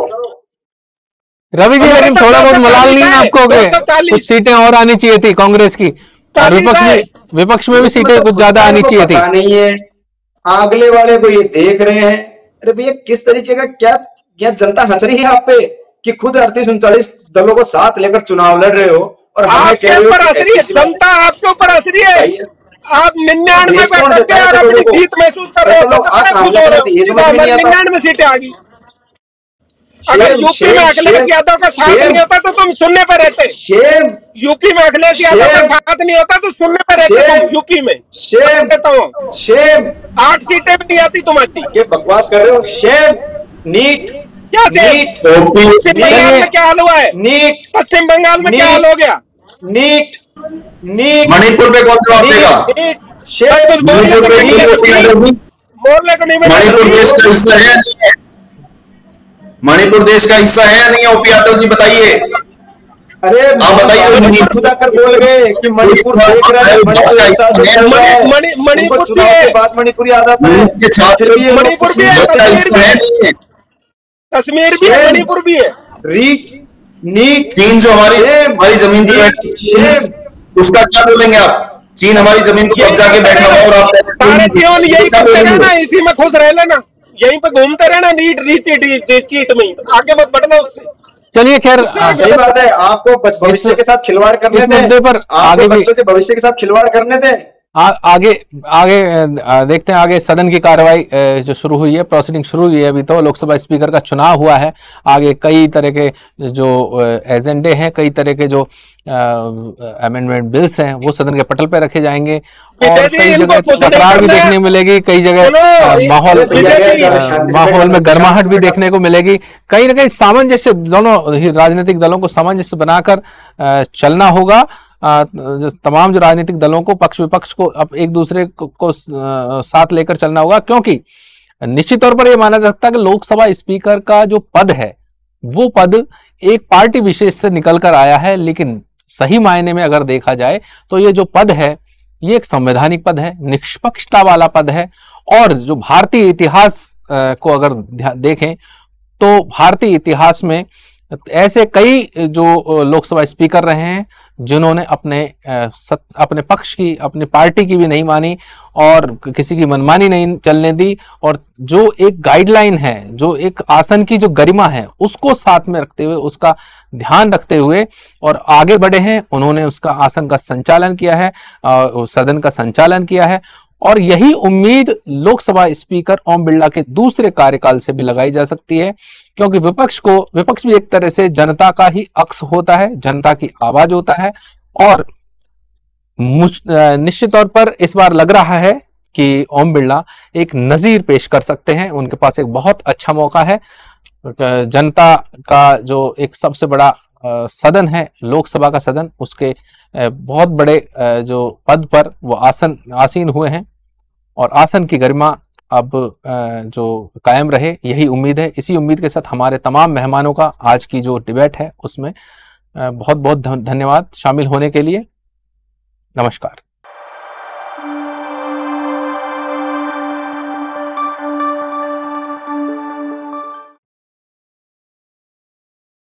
रवि जी, लेकिन थोड़ा बहुत मलाल नहीं है आपको के कुछ सीटें और आनी चाहिए थी कांग्रेस की, और विपक्ष में विपक्ष में भी सीटें कुछ ज्यादा आनी चाहिए थी। नहीं है, अगले वाले को ये देख रहे हैं। अरे भैया किस तरीके का क्या क्या जनता हंस रही है आप पे कि खुद अड़तीस उनचालीस दलों को साथ लेकर चुनाव लड़ रहे हो और आपके ऊपर हंस रही है जनता, आपके ऊपर हंस रही है। आप निन्यानवे पे और अपनी जीत महसूस कर रहे हो, निन्यानवे सीटें आ गई। अगर यूपी में अखिलेश यादव का साथ नहीं होता तो तुम सुनने पर रहते। यूपी में अखिलेश यादव का साथ नहीं होता तो सुनने पर रहते तुम। यूपी में शेम कहता हूँ, शेम आठ सीटें भी नहीं आती तुम्हारी। ये बकवास कर रहे हो। शेम नीट क्या नीट पश्चिम बंगाल में क्या हाल हुआ है? नीट पश्चिम बंगाल में क्या हाल हो गया? नीट नीट मणिपुर में कौन जवाब देगा? बोलने को नहीं मिला। मणिपुर देश का हिस्सा है नहीं है? मणिपुर देश का हिस्सा है या नहीं है? ओपी यादव जी बताइए। अरे आप बताइए। खुद आकर बोल गए कि मणिपुर देख रहा है, मणिपुर चुनाव के बाद मणिपुर याद आता है। मणिपुर भी है, कश्मीर भी है, मणिपुर भी है। रीट नीट चीन जो हमारी हमारी जमीन पे उसका क्या बोलेंगे आप? चीन हमारी जमीन को कब्जा के बैठा हुआ और आप सारे जीवन यही करते रहना, इसी में खुश रह लेना, यहीं पे घूमते रहना, नीट रीच चीट में आगे मत बढ़ना उससे। चलिए खैर, सही बात है। आपको भविष्य के साथ खिलवाड़ करने दें, पर आगे बच्चों के भविष्य के साथ खिलवाड़ करने दें। आ, आगे आगे देखते हैं आगे सदन की कार्रवाई जो शुरू हुई है, प्रोसीडिंग शुरू हुई है। अभी तो लोकसभा स्पीकर का चुनाव हुआ है, आगे कई तरह के जो एजेंडे हैं, कई तरह के जो अमेंडमेंट बिल्स हैं वो सदन के पटल पे रखे जाएंगे और कई जगह तकरार भी देखने मिलेगी, कई जगह माहौल माहौल में गर्माहट भी देखने को मिलेगी। कहीं ना कहीं सामंजस्य, दोनों राजनीतिक दलों को सामंजस्य बनाकर चलना होगा। तमाम जो राजनीतिक दलों को, पक्ष विपक्ष को अब एक दूसरे को, को साथ लेकर चलना होगा, क्योंकि निश्चित तौर पर यह माना जा सकता है कि लोकसभा स्पीकर का जो पद है वो पद एक पार्टी विशेष से निकलकर आया है, लेकिन सही मायने में अगर देखा जाए तो ये जो पद है ये एक संवैधानिक पद है, निष्पक्षता वाला पद है। और जो भारतीय इतिहास को अगर देखें तो भारतीय इतिहास में ऐसे कई जो लोकसभा स्पीकर रहे हैं जिन्होंने अपने सत, अपने पक्ष की, अपनी पार्टी की भी नहीं मानी और किसी की मनमानी नहीं चलने दी, और जो एक गाइडलाइन है, जो एक आसन की जो गरिमा है, उसको साथ में रखते हुए, उसका ध्यान रखते हुए और आगे बढ़े हैं। उन्होंने उसका आसन का संचालन किया है, सदन का संचालन किया है, और यही उम्मीद लोकसभा स्पीकर ओम बिरला के दूसरे कार्यकाल से भी लगाई जा सकती है, क्योंकि विपक्ष को विपक्ष भी एक तरह से जनता का ही अक्स होता है, जनता की आवाज होता है। और निश्चित तौर पर इस बार लग रहा है कि ओम बिरला एक नजीर पेश कर सकते हैं। उनके पास एक बहुत अच्छा मौका है। जनता का जो एक सबसे बड़ा सदन है, लोकसभा का सदन, उसके बहुत बड़े जो पद पर वो आसन आसीन हुए हैं, और आसन की गरिमा अब जो कायम रहे, यही उम्मीद है। इसी उम्मीद के साथ हमारे तमाम मेहमानों का आज की जो डिबेट है उसमें बहुत बहुत धन्यवाद शामिल होने के लिए। नमस्कार।